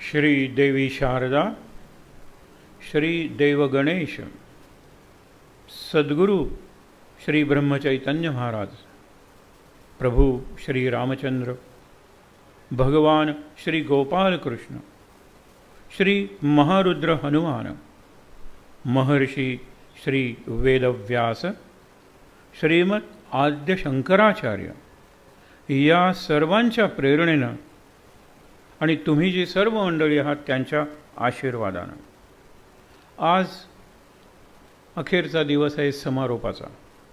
श्री देवी शारदा, श्री देव गणेश, सद्गुरु श्री ब्रह्मचैतन्य महाराज, प्रभु श्री रामचंद्र, भगवान श्री गोपाल कृष्ण, श्री महारुद्र हनुमान, महर्षि श्री वेदव्यास, श्रीमद आद्य शंकराचार्य या सर्वांच्या प्रेरणेनं आणि तुम्ही जी सर्व मंडळी आहात त्यांच्या आशीर्वादानं आज अखेरचा दिवस आहे समारोपाचा.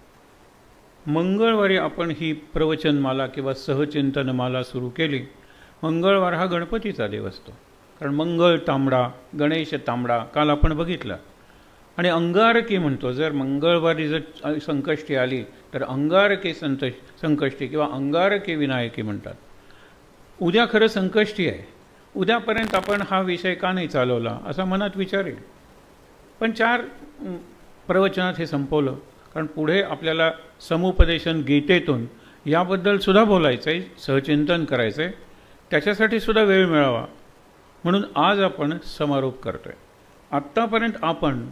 मंगळवारी आपण ही प्रवचनमाला किंवा सहचिंतनमाला सुरू केली. मंगळवार हा गणपतीचा दिवस असतो, कारण मंगळ तांबडा, गणेश तांबडा काल आपण बघितलं. आणि अंगारकी म्हणतो, जर मंगळवारी जर संकष्टी आली तर अंगारकी संकष्टी किंवा अंगारकी विनायकी म्हणतात. उद्या खरं संकष्टी आहे, उद्यापर्यंत आपण हा विषय का नाही चालवला असा मनात विचार येईल. पण 4 प्रवचनात हे संपवलं, कारण पुढे आपल्याला समुपदेशन गीतेतून याबद्दल सुद्धा बोलायचं आहे, सहचिंतन करायचं आहे, त्याच्यासाठी सुद्धा वेळ मिळावा म्हणून आज आपण समारोप करतो आहे. आत्तापर्यंत आपण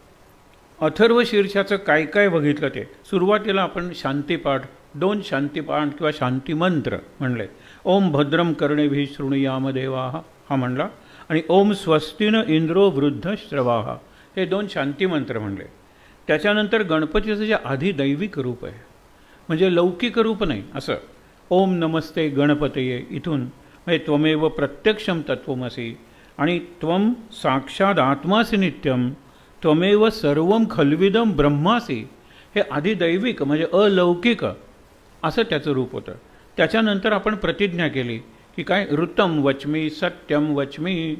अथर्व शीर्षाचं काय काय बघितलं ते. सुरुवातीला आपण शांतिपाठ, 2 शांतिपाठ किंवा शांतिमंत्र म्हणले. ओम भद्रम कर्णेभिः शृणुयाम देवाः हा म्हणला, आणि ओम स्वस्तिन इंद्रो वृद्धश्रवाः हे 2 शांतिमंत्र म्हणले. त्याच्यानंतर गणपतीचं जे आधी दैविक रूप आहे, म्हणजे लौकिक रूप नाही, असं ओम नमस्ते गणपतये इथून म्हणजे त्वमेव प्रत्यक्षम तत्वमसि आणि त्वम साक्षात आत्मासि नित्यम त्वमेव सर्वम खल्विदम ब्रह्मासी हे आधी दैविक म्हणजे अलौकिक असं त्याचं रूप होतं. त्याच्यानंतर आपण प्रतिज्ञा केली की काय, ऋतम वच्मी सत्यम वच्मी,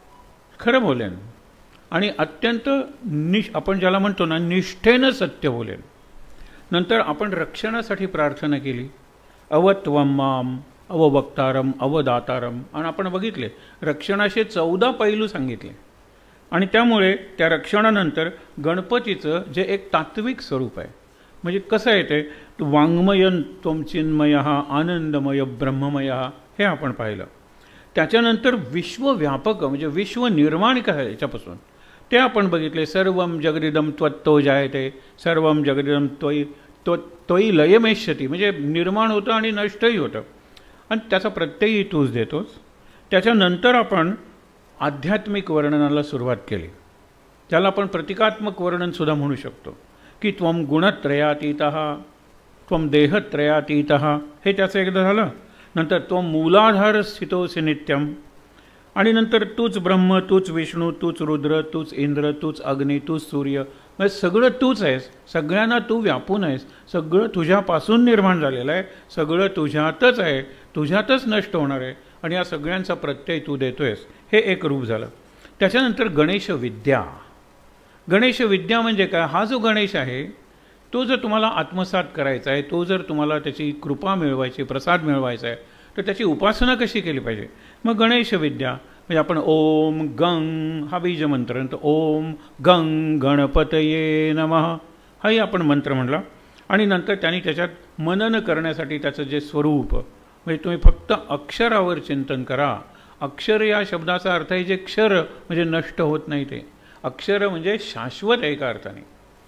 खरं बोलेन आणि अत्यंत आपण ज्याला म्हणतो ना निष्ठेनं सत्य बोलेन. नंतर आपण रक्षणासाठी प्रार्थना केली, अवत्वम माम अववक्तारम अवदातारम, आणि आपण बघितले रक्षणाचे 14 पैलू सांगितले. आणि त्यामुळे त्या रक्षणानंतर गणपतीचं जे एक तात्विक स्वरूप आहे, म्हणजे कसं आहे ते वाङ्मयन त्वं चिन्मयः आनंदमय ब्रह्ममय हे आपण पाहिलं. त्याच्यानंतर विश्वव्यापक म्हणजे विश्व निर्माण काय आहे याच्यापासून ते आपण बघितले. सर्वं जगदिदं त्वत्तो जायते सर्वं जगदिदं त्वयि लयमेष्यति, म्हणजे निर्माण होतं आणि नष्टही होतं, आणि त्याचा प्रत्ययही तूच देतोस. त्याच्यानंतर आपण आध्यात्मिक वर्णनाला सुरुवात केली, त्याला आपण प्रतिकात्मक वर्णनसुद्धा म्हणू शकतो की त्वं गुणत्रयातीतः त्वं देहत्रयातीतः हे त्याचं एकदा झालं. नंतर त्वं मूलाधार स्थितोसि नित्यम, आणि नंतर तूच ब्रह्म, तूच विष्णू, तूच रुद्र, तूच इंद्र, तूच अग्नी, तूच सूर्य, म्हणजे सगळं तूच आहेस, सगळ्यांना तू व्यापून आहेस, सगळं तुझ्यापासून निर्माण झालेलं आहे, सगळं तुझ्यातच आहे, तुझ्यातच नष्ट होणार आहे, आणि या सगळ्यांचा प्रत्यय तू देतोयस, हे एक रूप झालं. त्याच्यानंतर गणेश विद्या. गणेश विद्या म्हणजे काय, हा जो गणेश आहे तो जर तुम्हाला आत्मसात करायचा आहे, तो जर तुम्हाला त्याची कृपा मिळवायची, प्रसाद मिळवायचा आहे, तर त्याची उपासना कशी केली पाहिजे. मग गणेश विद्या म्हणजे आपण ओम गंग हा बीजमंत्र, नंतर ओम गंग गणपतये नमः हाही आपण मंत्र म्हणला. आणि नंतर त्यांनी त्याच्यात मनन करण्यासाठी त्याचं जे स्वरूप, म्हणजे तुम्ही फक्त अक्षरावर चिंतन करा. अक्षर या शब्दाचा अर्थ आहे जे क्षर म्हणजे नष्ट होत नाही, ते अक्षर म्हणजे शाश्वत आहे एका अर्थाने.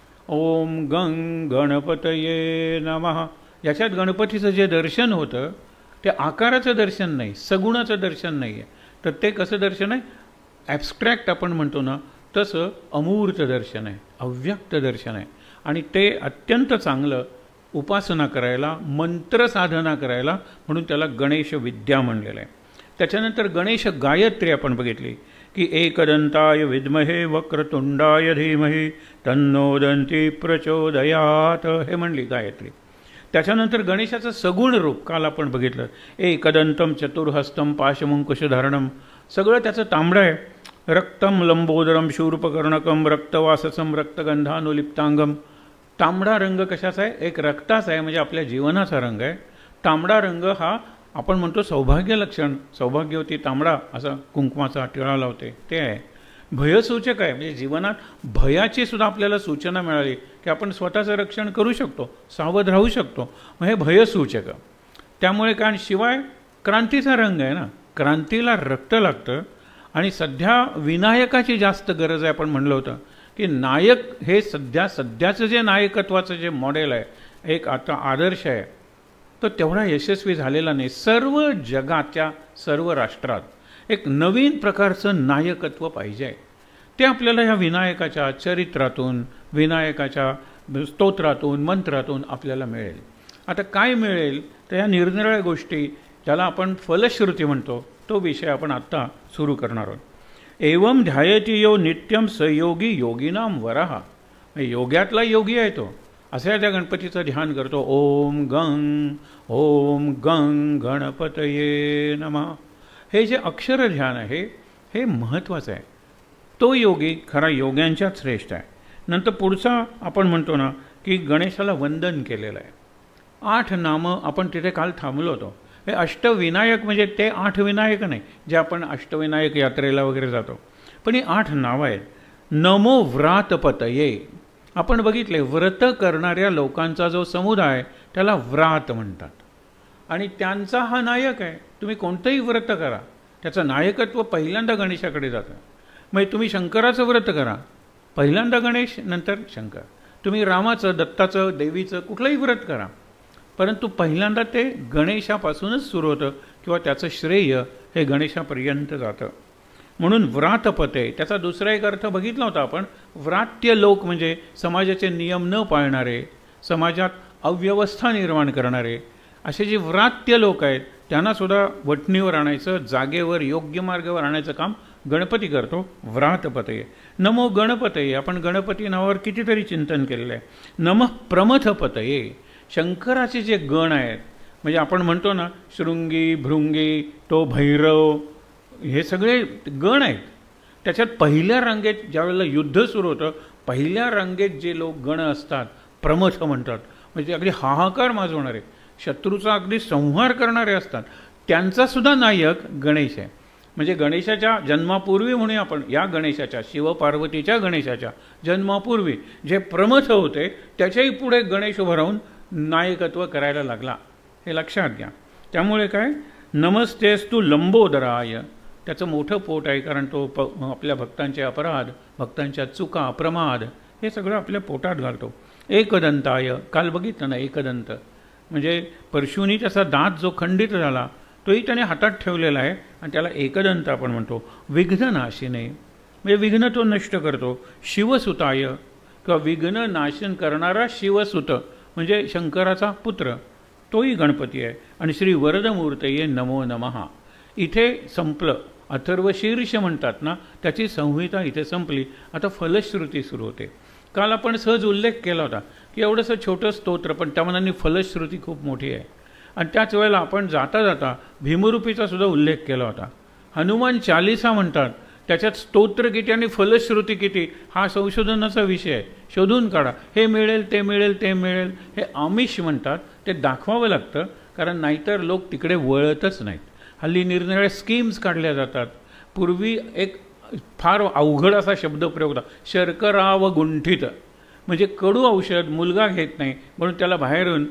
ओम गंग गणपतये नमः याच्यात गणपतीचं जे दर्शन होतं ते आकाराचं दर्शन नाही, सगुणाचं दर्शन नाही आहे, तर ते कसं दर्शन आहे, ॲब्स्ट्रॅक्ट आपण म्हणतो ना तसं अमूर्त दर्शन आहे, अव्यक्त दर्शन आहे. आणि ते अत्यंत चांगलं उपासना करायला, मंत्र साधना करायला, म्हणून त्याला गणेश विद्या म्हणलेलं आहे. त्याच्यानंतर गणेश गायत्री आपण बघितली की एकदंताय विद्महे वक्रतुंडाय धीमहि तन्नो दंती प्रचोदयात हे म्हणली गायत्री. त्याच्यानंतर गणेशाचं सगुण रूप काल आपण बघितलं, एकदंतम चतुर्हस्तम पाशमुंकुशधारणम, सगळं त्याचं तांबडं आहे. रक्तम लंबोदरम शूर्पकर्णकम रक्तवाससम रक्तगंधानुलिप्तांगम, तांबडा रंग कशाचा आहे, एक रक्ताचा आहे, म्हणजे आपल्या जीवनाचा रंग आहे. तांबडा रंग हा आपण म्हणतो सौभाग्य लक्षण, सौभाग्यवती तांबडा असा कुंकुमाचा टिळा लावते ते आहे. भयसूचक आहे, म्हणजे जीवनात भयाची सुद्धा आपल्याला सूचना मिळाली की आपण स्वतःचं रक्षण करू शकतो, सावध राहू शकतो, मग हे भयसूचक. त्यामुळे कारण शिवाय क्रांतीचा रंग आहे ना, क्रांतीला रक्त लागतं आणि सध्या विनायकाची जास्त गरज आहे. आपण म्हणलं होतं की नायक हे सध्याचं जे नायकत्वाचं जे मॉडेल आहे, एक आता आदर्श आहे, तो तेवढा यशस्वी झालेला नाही. सर्व जगाच्या सर्व राष्ट्रात एक नवीन प्रकारचं नायकत्व पाहिजे आहे. ते आपल्याला ह्या विनायकाच्या चरित्रातून, विनायकाच्या स्तोत्रातून, मंत्रातून आपल्याला मिळेल. आता काय मिळेल तर या निरनिराळ्या गोष्टी, ज्याला आपण फलश्रुती म्हणतो, तो विषय आपण आत्ता सुरू करणार आहोत. एवं ध्यायती यो नित्यम सयोगी योगिनाम वरहा. योग्यातला योगी आहे तो, अशा त्या गणपतीचं ध्यान करतो. ओम गं गणपतये नमः. हे जे अक्षर ध्यान आहे हे महत्त्वाचं आहे. तो योगी खरा योग्यांच्यात श्रेष्ठ आहे. नंतर पुढचा आपण म्हणतो ना की गणेशाला वंदन केलेलं आहे. 8 नामं आपण तिथे काल थांबलो होतो. हे अष्टविनायक म्हणजे ते 8 विनायक नाही जे आपण अष्टविनायक यात्रेला वगैरे जातो, पण ही 8 नावं आहेत. नमो व्रातपतये. आपण बघितले व्रत करणाऱ्या लोकांचा जो समुदाय त्याला व्रात म्हणतात आणि त्यांचा हा नायक आहे. तुम्ही कोणतंही व्रत करा, त्याचं नायकत्व पहिल्यांदा गणेशाकडे जातं. म्हणजे तुम्ही शंकराचं व्रत करा, पहिल्यांदा गणेश, नंतर शंकर. तुम्ही रामाचं, दत्ताचं, देवीचं कुठलंही व्रत करा, परंतु पहिल्यांदा ते गणेशापासूनच सुरू होतं किंवा त्याचं श्रेय हे गणेशापर्यंत जातं. म्हणून व्रातपते त्याचा दुसरा एक अर्थ बघितला होता आपण. व्रात्य लोक म्हणजे समाजाचे नियम न पाळणारे, समाजात अव्यवस्था निर्माण करणारे, असे जे व्रात्य लोक आहेत त्यांनासुद्धा वटणीवर आणायचं, जागेवर योग्य मार्गावर आणायचं काम गणपती करतो. व्रातपतये. नमो गणपतये. आपण गणपती नावावर कितीतरी चिंतन केलेलं आहे. नमः प्रमथपतये. शंकराचे जे गण आहेत, म्हणजे आपण म्हणतो ना शृंगी, भृंगी, तो भैरव, हे सगळे गण आहेत. त्याच्यात पहिल्या रांगेत ज्यावेळेला युद्ध सुरू होतं, पहिल्या रांगेत जे लोक गण असतात प्रमथ म्हणतात, म्हणजे अगदी हाहाकार माजवणारे, शत्रूचा अगदी संहार करणारे असतात. त्यांचासुद्धा नायक गणेश आहे. म्हणजे गणेशाच्या जन्मापूर्वी म्हणूया आपण, या गणेशाच्या, शिवपार्वतीच्या गणेशाच्या जन्मापूर्वी जे प्रमथ होते त्याच्याही पुढे गणेश उभं राहून नायकत्व करायला लागला. हे लक्षात घ्या. त्यामुळे काय, नमस्तेस्तु लंबोदराय. त्याचं मोठं पोट आहे, कारण तो आपल्या भक्तांचे अपराध, भक्तांच्या चुका, प्रमाद हे सगळं आपल्या पोटात घालतो. एकदंताय. काल बघितलं ना, एकदंत म्हणजे परशुनी त्याचा दात जो खंडित झाला तोही त्याने हातात ठेवलेला आहे आणि त्याला एकदंत आपण म्हणतो. विघ्ननाशिने म्हणजे विघ्न तो नष्ट करतो. शिवसुताय किंवा विघ्न नाशन करणारा शिवसुत म्हणजे शंकराचा पुत्र, तोही गणपती आहे. आणि श्री वरदमूर्तये नमो नमः. इथे संपलं. अथर्वशीर्ष म्हणतात ना, त्याची संहिता इथे संपली. आता फलश्रुती सुरू होते. काल आपण सहज उल्लेख केला होता की एवढंसं छोटं स्तोत्र, पण त्या मनाने फलश्रुती खूप मोठी आहे. आणि त्याच वेळेला आपण जाता जाता भीमरूपीचा सुद्धा उल्लेख केला होता. हनुमान चालिसा म्हणतात, त्याच्यात स्तोत्र किती आणि फलश्रुती किती हा संशोधनाचा विषय आहे. शोधून काढा. हे मिळेल, ते मिळेल, ते मिळेल, हे आमिष म्हणतात. ते दाखवावं लागतं, कारण नाहीतर लोक तिकडे वळतच नाहीत. हल्ली निरनिराळ्या स्कीम्स काढल्या जातात. पूर्वी एक फार अवघड असा शब्दप्रयोग होता, शर्कराव गुंठित, म्हणजे कडू औषध मुलगा घेत नाही म्हणून त्याला बाहेरून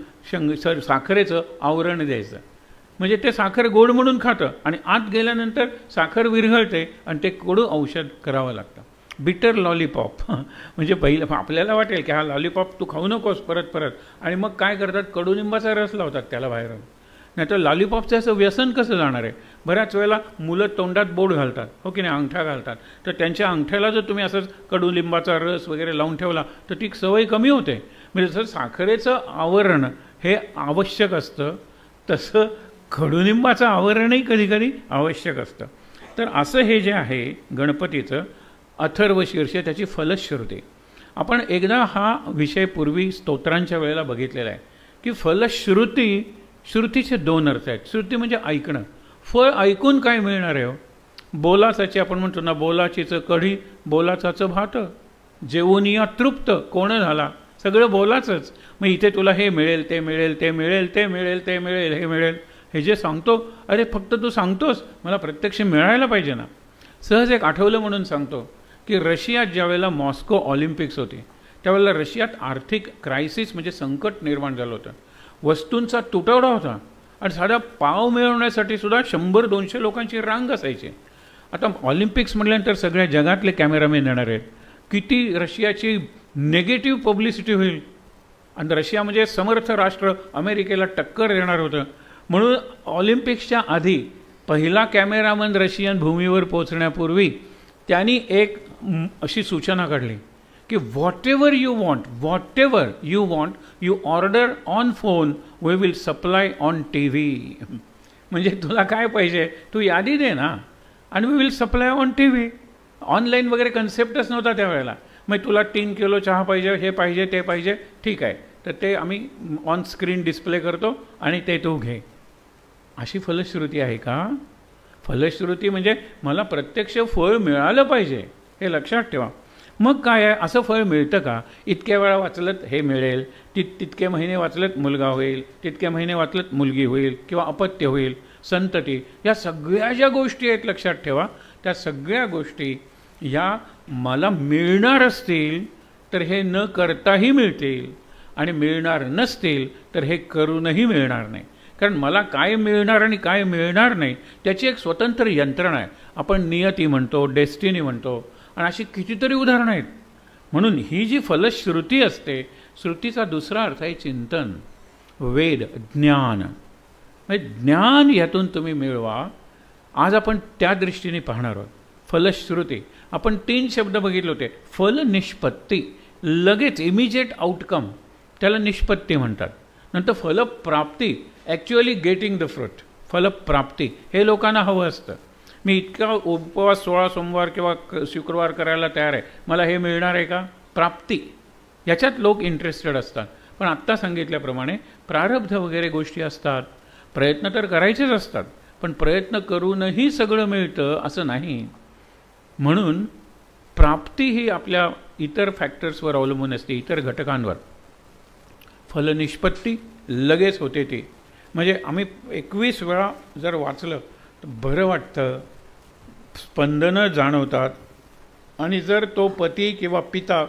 साखरेचं आवरण द्यायचं. म्हणजे ते साखर गोड म्हणून खातं आणि आत गेल्यानंतर साखर विरघळते आणि ते कडू औषध करावं लागतं. बिटर लॉलीपॉप. म्हणजे पहिलं आपल्याला वाटेल की हा लॉलीपॉप तू खाऊ नकोस परत परत, आणि मग काय करतात, कडुलिंबाचा रस लावतात त्याला बाहेरून. नाही तर लॉलीपॉपचं असं व्यसन कसं जाणार आहे. बऱ्याच वेळेला मुलं तोंडात बोट घालतात, हो की नाही, अंगठा घालतात, तर त्यांच्या अंगठ्याला जर तुम्ही असंच कडुलिंबाचा रस वगैरे लावून ठेवला तर ती सवय कमी होते. म्हणजे जसं साखरेचं आवरण हे आवश्यक असतं, तसं कडुलिंबाचं आवरणही कधीकधी आवश्यक असतं. तर असं हे जे आहे गणपतीचं अथर्वशीर्ष, त्याची फलश्रुती. आपण एकदा हा विषय पूर्वी स्तोत्रांच्या वेळेला बघितलेला आहे की फलश्रुती, श्रुतीचे 2 अर्थ आहेत. श्रुती म्हणजे ऐकणं. फळ ऐकून काय मिळणार आहे हो. बोलाचाची आपण म्हणतो ना, बोलाचीचं कढी, बोलाचाचं भात, जेवून या तृप्त कोण झाला, सगळं बोलाचंच. मग इथे तुला हे मिळेल, ते मिळेल, ते मिळेल, ते मिळेल, ते मिळेल, हे मिळेल, हे जे सांगतो, अरे फक्त तू सांगतोस, मला प्रत्यक्ष मिळायला पाहिजे ना. सहज एक आठवलं म्हणून सांगतो की रशियात ज्यावेळेला मॉस्को ऑलिम्पिक्स होती त्यावेळेला रशियात आर्थिक क्रायसिस म्हणजे संकट निर्माण झालं होतं. वस्तूंचा तुटवडा होता आणि साधा पाव मिळवण्यासाठी सुद्धा 100-200 लोकांची रांग असायची. आता ऑलिम्पिक्स म्हटल्यानंतर सगळ्या जगातले कॅमेरामॅन येणार आहेत. किती रशियाची नेगेटिव्ह पब्लिसिटी होईल. आणि रशिया म्हणजे समर्थ राष्ट्र, अमेरिकेला टक्कर देणार होतं. म्हणून ऑलिम्पिक्सच्या आधी पहिला कॅमेरामन रशियन भूमीवर पोहोचण्यापूर्वी त्यांनी एक अशी सूचना काढली की whatever you want you order on phone, we will supply on T V. म्हणजे तुला काय पाहिजे तू यादी दे ना, आणि we will supply on T V. Online वगैरे कन्सेप्टच नव्हता त्यावेळेला. मग तुला 3 किलो चहा पाहिजे, हे पाहिजे ते पाहिजे, ठीक आहे, तर ते आम्ही ऑन स्क्रीन डिस्प्ले करतो आणि ते तू घे. अशी फलश्रुती आहे का? फलश्रुती म्हणजे मला प्रत्यक्ष फळ मिळालं पाहिजे, हे लक्षात ठेवा. मग काय आहे, असं फळ मिळतं का? इतक्या वेळा वाचलं हे मिळेल, तितके महिने वाचलत मुलगा होईल, तितके महिने वाचलत मुलगी होईल, किंवा अपत्य होईल, संतती, या सगळ्या ज्या गोष्टी आहेत लक्षात ठेवा, त्या सगळ्या गोष्टी या मला मिळणार असतील तर हे न करताही मिळतील, आणि मिळणार नसतील तर हे करूनही मिळणार नाही. कारण मला काय मिळणार आणि काय मिळणार नाही त्याची एक स्वतंत्र यंत्रणा आहे. आपण नियती म्हणतो, डेस्टिनी म्हणतो, आणि अशी कितीतरी उदाहरणं आहेत. म्हणून ही जी फलश्रुती असते, श्रुतीचा दुसरा अर्थ आहे चिंतन, वेद, ज्ञान. म्हणजे ज्ञान यातून तुम्ही मिळवा. आज आपण त्या दृष्टीने पाहणार आहोत. फलश्रुती, आपण 3 शब्द बघितले होते. फल, निष्पत्ती, लगेच इमिजिएट आउटकम, त्याला निष्पत्ती म्हणतात. नंतर फलप्राप्ती, ॲक्च्युअली गेटिंग द फ्रूट, फलप्राप्ती, हे लोकांना हवं असतं. मी इतका उपवास 16 सोमवार किंवा शुक्रवार करायला तयार आहे, मला हे मिळणार आहे का? प्राप्ती, याच्यात लोक इंटरेस्टेड असतात. पण आत्ता सांगितल्याप्रमाणे प्रारब्ध वगैरे गोष्टी असतात. प्रयत्न तर करायचेच असतात, पण प्रयत्न करूनही सगळं मिळतं असं नाही. म्हणून प्राप्ती ही आपल्या इतर फॅक्टर्सवर अवलंबून असते, इतर घटकांवर. फलनिष्पत्ती लगेच होते ती. म्हणजे आम्ही 21 वेळा जर वाचलं तर बरं वाटतं, स्पंदनं जाणवतात. आणि जर तो पती किंवा पिता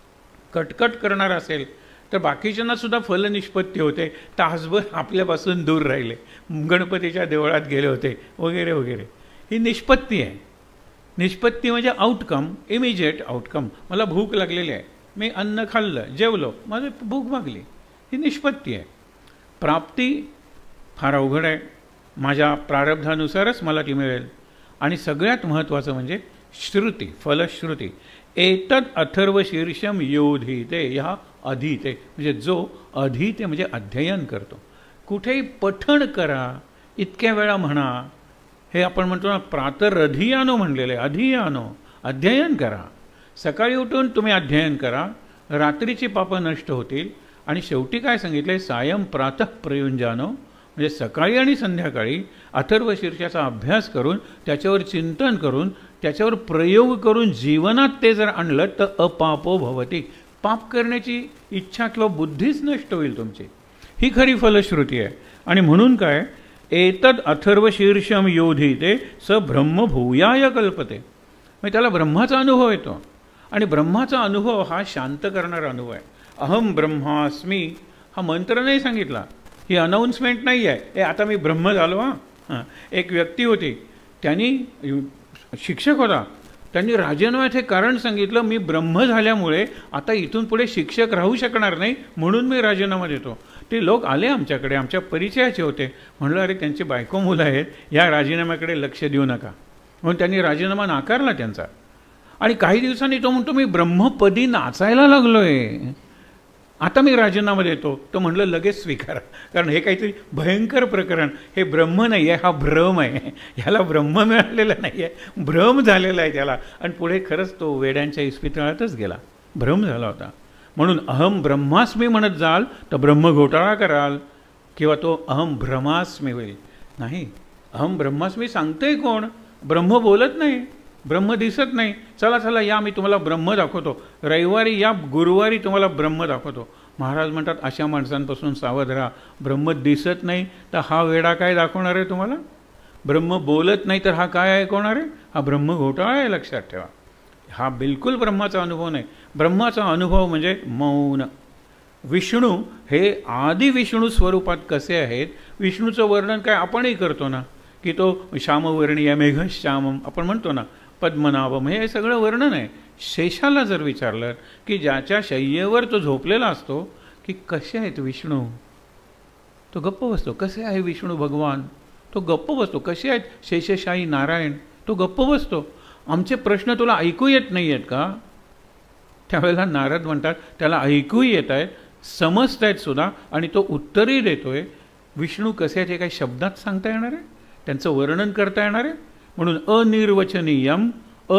कटकट करणार असेल तर बाकीच्यांनासुद्धा फलनिष्पत्ती होते. तासभर आपल्यापासून दूर राहिले, गणपतीच्या देवळात गेले होते वगैरे वगैरे. ही निष्पत्ती आहे. निष्पत्ती म्हणजे आउटकम, इमिजिएट आउटकम. मला भूक लागलेली आहे, मी अन्न खाल्लं, जेवलो, माझी भूक भागली, ही निष्पत्ती आहे. प्राप्ती फार अवघड आहे. माझ्या प्रारब्धानुसारच मला ती मिळेल. आणि सगळ्यात महत्त्वाचं म्हणजे श्रुती, फलश्रुती. एतद अथर्व शीर्षम योधीते, ह्या अधीते, म्हणजे जो अधीते म्हणजे अध्ययन करतो. कुठेही पठण करा, इतक्या वेळा म्हणा. हे आपण म्हणतो ना, प्रातरधियानो म्हणलेलं आहे. अधियानो, अध्ययन करा. सकाळी उठून तुम्ही अध्ययन करा, रात्रीची पापं नष्ट होतील. आणि शेवटी काय सांगितलं आहे, सायं प्रातः प्रयुंजानो, म्हणजे सकाळी आणि संध्याकाळी अथर्व शीर्षाचा अभ्यास करून, त्याच्यावर चिंतन करून, त्याच्यावर प्रयोग करून जीवनात ते जर आणलं तर अपापो भवती, पाप करण्याची इच्छा किंवा बुद्धीच नष्ट होईल तुमची. ही खरी फलश्रुती आहे. आणि म्हणून काय, एतद अथर्व शीर्षम योधीते स ब्रह्म भूयाय कल्पते. म्हणजे त्याला ब्रह्माचा अनुभव येतो. आणि ब्रह्माचा अनुभव हा शांत करणारा अनुभव आहे. अहम ब्रह्मास्मी हा मंत्र नाही सांगितला, ही अनाऊन्समेंट नाही आहे, आता मी ब्रह्म झालो. हां, एक व्यक्ती होती, त्यांनी शिक्षक होता, त्यांनी राजीनाम्यात हे कारण सांगितलं, मी ब्रह्म झाल्यामुळे आता इथून पुढे शिक्षक राहू शकणार नाही, म्हणून मी राजीनामा देतो. ते लोक आले आमच्याकडे, आमच्या परिचयाचे होते. म्हणलं अरे त्यांची बायको मुलं आहेत, या राजीनाम्याकडे लक्ष देऊ नका. म्हणून त्यांनी राजीनामा नाकारला त्यांचा. आणि काही दिवसांनी तो म्हणतो, मी ब्रह्मपदी नाचायला लागलो आहे, आता मी राजीनामा देतो. तो म्हणलं लगेच स्वीकारा, कारण हे काहीतरी भयंकर प्रकरण, हे ब्रह्म नाही आहे, हा भ्रम आहे. ह्याला ब्रह्म मिळालेला नाही आहे, भ्रम झालेला आहे त्याला. आणि पुढे खरंच तो वेड्यांच्या इस्पितळातच गेला, भ्रम झाला होता. म्हणून अहम ब्रह्मास्मी म्हणत जाल तर ब्रह्म घोटाळा कराल, किंवा तो अहम भ्रमास्मी होईल. नाही, अहम ब्रह्मास्मी सांगतोय कोण? ब्रह्म बोलत नाही, ब्रह्म दिसत नाही. चला चला या, मी तुम्हाला ब्रह्म दाखवतो, रविवारी या, गुरुवारी तुम्हाला ब्रह्म दाखवतो. महाराज म्हणतात अशा माणसांपासून सावध राहा. ब्रह्म दिसत नाही तर हा वेडा काय दाखवणार आहे तुम्हाला? ब्रह्म बोलत नाही तर हा काय ऐकवणार आहे? हा ब्रह्म घोटाळा आहे, लक्षात ठेवा. हा बिलकुल ब्रह्माचा अनुभव नाही. ब्रह्माचा अनुभव म्हणजे मौन. विष्णू हे आदि विष्णू स्वरूपात कसे आहेत, विष्णूचं वर्णन काय आपणही करतो ना, की तो श्यामवर्णीय मेघश्यामम आपण म्हणतो ना, पद्मनाभम, हे सगळं वर्णन आहे. शेषाला जर विचारलं की ज्याच्या शय्येवर तो झोपलेला असतो की कसे आहेत विष्णू, तो गप्प बसतो. कसे आहे विष्णू भगवान, तो गप्प बसतो. कसे आहेत शेषशाही नारायण, तो गप्प बसतो. आमचे प्रश्न तुला ऐकू येत नाही आहेत का? त्यावेळेला नारद म्हणतात त्याला ऐकूही येत आहेत, समजत आहेत सुद्धा, आणि तो उत्तरही देतोय. विष्णू कसे आहेत हे काही शब्दात सांगता येणार आहे, त्यांचं वर्णन करता येणार आहे? म्हणून अनिर्वचनीयम,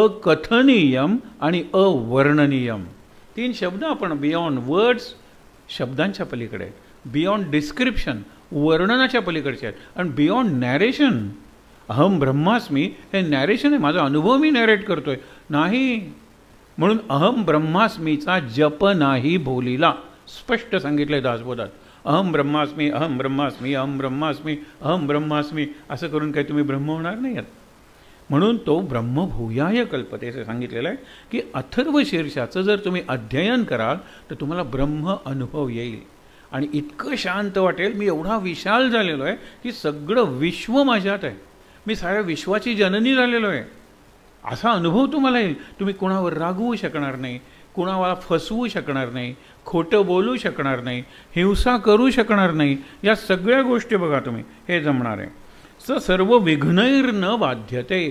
अकथनीयम आणि अवर्णनीयम, 3 शब्द आपण बियॉन्ड वर्ड्स, शब्दांच्या पलीकडे आहेत, बियॉन्ड डिस्क्रिप्शन, वर्णनाच्या पलीकडचे आहेत, आणि बियॉन्ड नॅरेशन. अहम ब्रह्मास्मी हे नॅरेशन आहे, माझा अनुभव मी नॅरेट करतोय नाही. म्हणून अहम ब्रह्मास्मीचा जप नाही बोलीला, स्पष्ट सांगितलंय दासबोधात. अहम ब्रह्मास्मी, अहम ब्रह्मास्मी, अहम ब्रह्मास्मी, अहम ब्रह्मास्मी असं करून काही तुम्ही ब्रह्म होणार नाही आहात. म्हणून तो ब्रह्मभूयाय कल्पते असं सांगितलेलं आहे की अथर्व शीर्षाचं जर तुम्ही अध्ययन कराल तर तुम्हाला ब्रह्म अनुभव येईल आणि इतकं शांत वाटेल. मी एवढा विशाल झालेलो आहे की सगळं विश्व माझ्यात आहे, मी साऱ्या विश्वाची जननी झालेलो आहे, असा अनुभव तुम्हाला येईल. तुम्ही कुणावर रागवू शकणार नाही, कुणाला फसवू शकणार नाही, खोटं बोलू शकणार नाही, हिंसा करू शकणार नाही. या सगळ्या गोष्टी बघा तुम्ही, हे जमणार आहे. सर्व विघ्नैर न बाध्यते,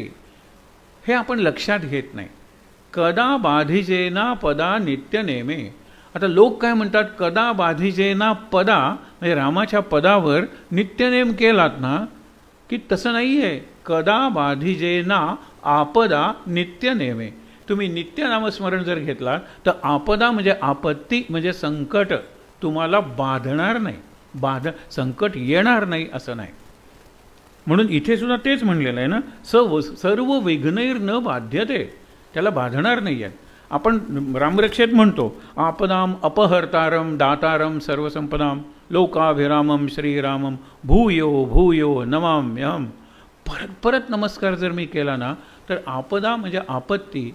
हे आपण लक्षात घेत नाही. कदा बाधिजेना पदा नित्य नेमे. आता लोक काय म्हणतात, कदा बाधिजेना पदा म्हणजे रामाच्या पदावर नित्यनेम केलात ना, की तसं नाही आहे. कदा बाधिजेना आपदा नित्य नेमे. तुम्ही नित्य नामस्मरण जर घेतला तर आपदा म्हणजे आपत्ती म्हणजे संकट तुम्हाला बाधणार नाही, संकट येणार नाही असं नाही. म्हणून इथे सुद्धा तेच म्हणलेलं आहे ना, सर्व विघ्नैर न बाध्यते, त्याला बाधणार नाही आहे. आपण रामरक्षेत म्हणतो आपदाम अपहर्तारम दातारम सर्वसंपदाम लोकाभिरामम श्रीरामम भूयो भूयो नमाम्यहम. परत परत नमस्कार जर मी केला ना तर आपदा म्हणजे आपत्ती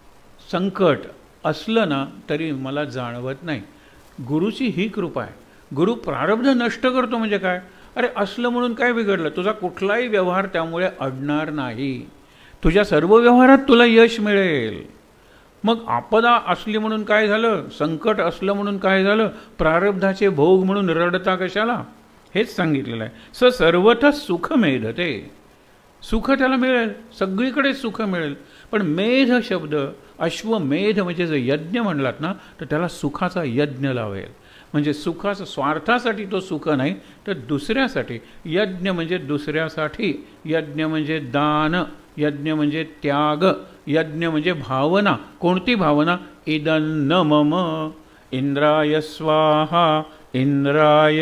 संकट असलं ना तरी मला जाणवत नाही. गुरुची ही कृपा आहे. गुरु प्रारब्ध नष्ट करतो म्हणजे काय, अरे असलं म्हणून काय बिघडलं, तुझा कुठलाही व्यवहार त्यामुळे अडणार नाही, तुझ्या सर्व व्यवहारात तुला यश मिळेल. मग आपदा असली म्हणून काय झालं, संकट असलं म्हणून काय झालं, प्रारब्धाचे भोग म्हणून रडता कशाला, हेच सांगितलेलं आहे. सर्वथा सुख मेधते, सुख त्याला मिळेल, सगळीकडे सुख मिळेल. पण मेध शब्द, अश्वमेध म्हणजे जर यज्ञ म्हणलात ना तर त्याला सुखाचा यज्ञ लावेल. म्हणजे सुखाचा, स्वार्थासाठी तो सुख नाही तर दुसऱ्यासाठी. यज्ञ म्हणजे दुसऱ्यासाठी, यज्ञ म्हणजे दान, यज्ञ म्हणजे त्याग, यज्ञ म्हणजे भावना. कोणती भावना, इदन्न मम इंद्राय स्वाहा, इंद्राय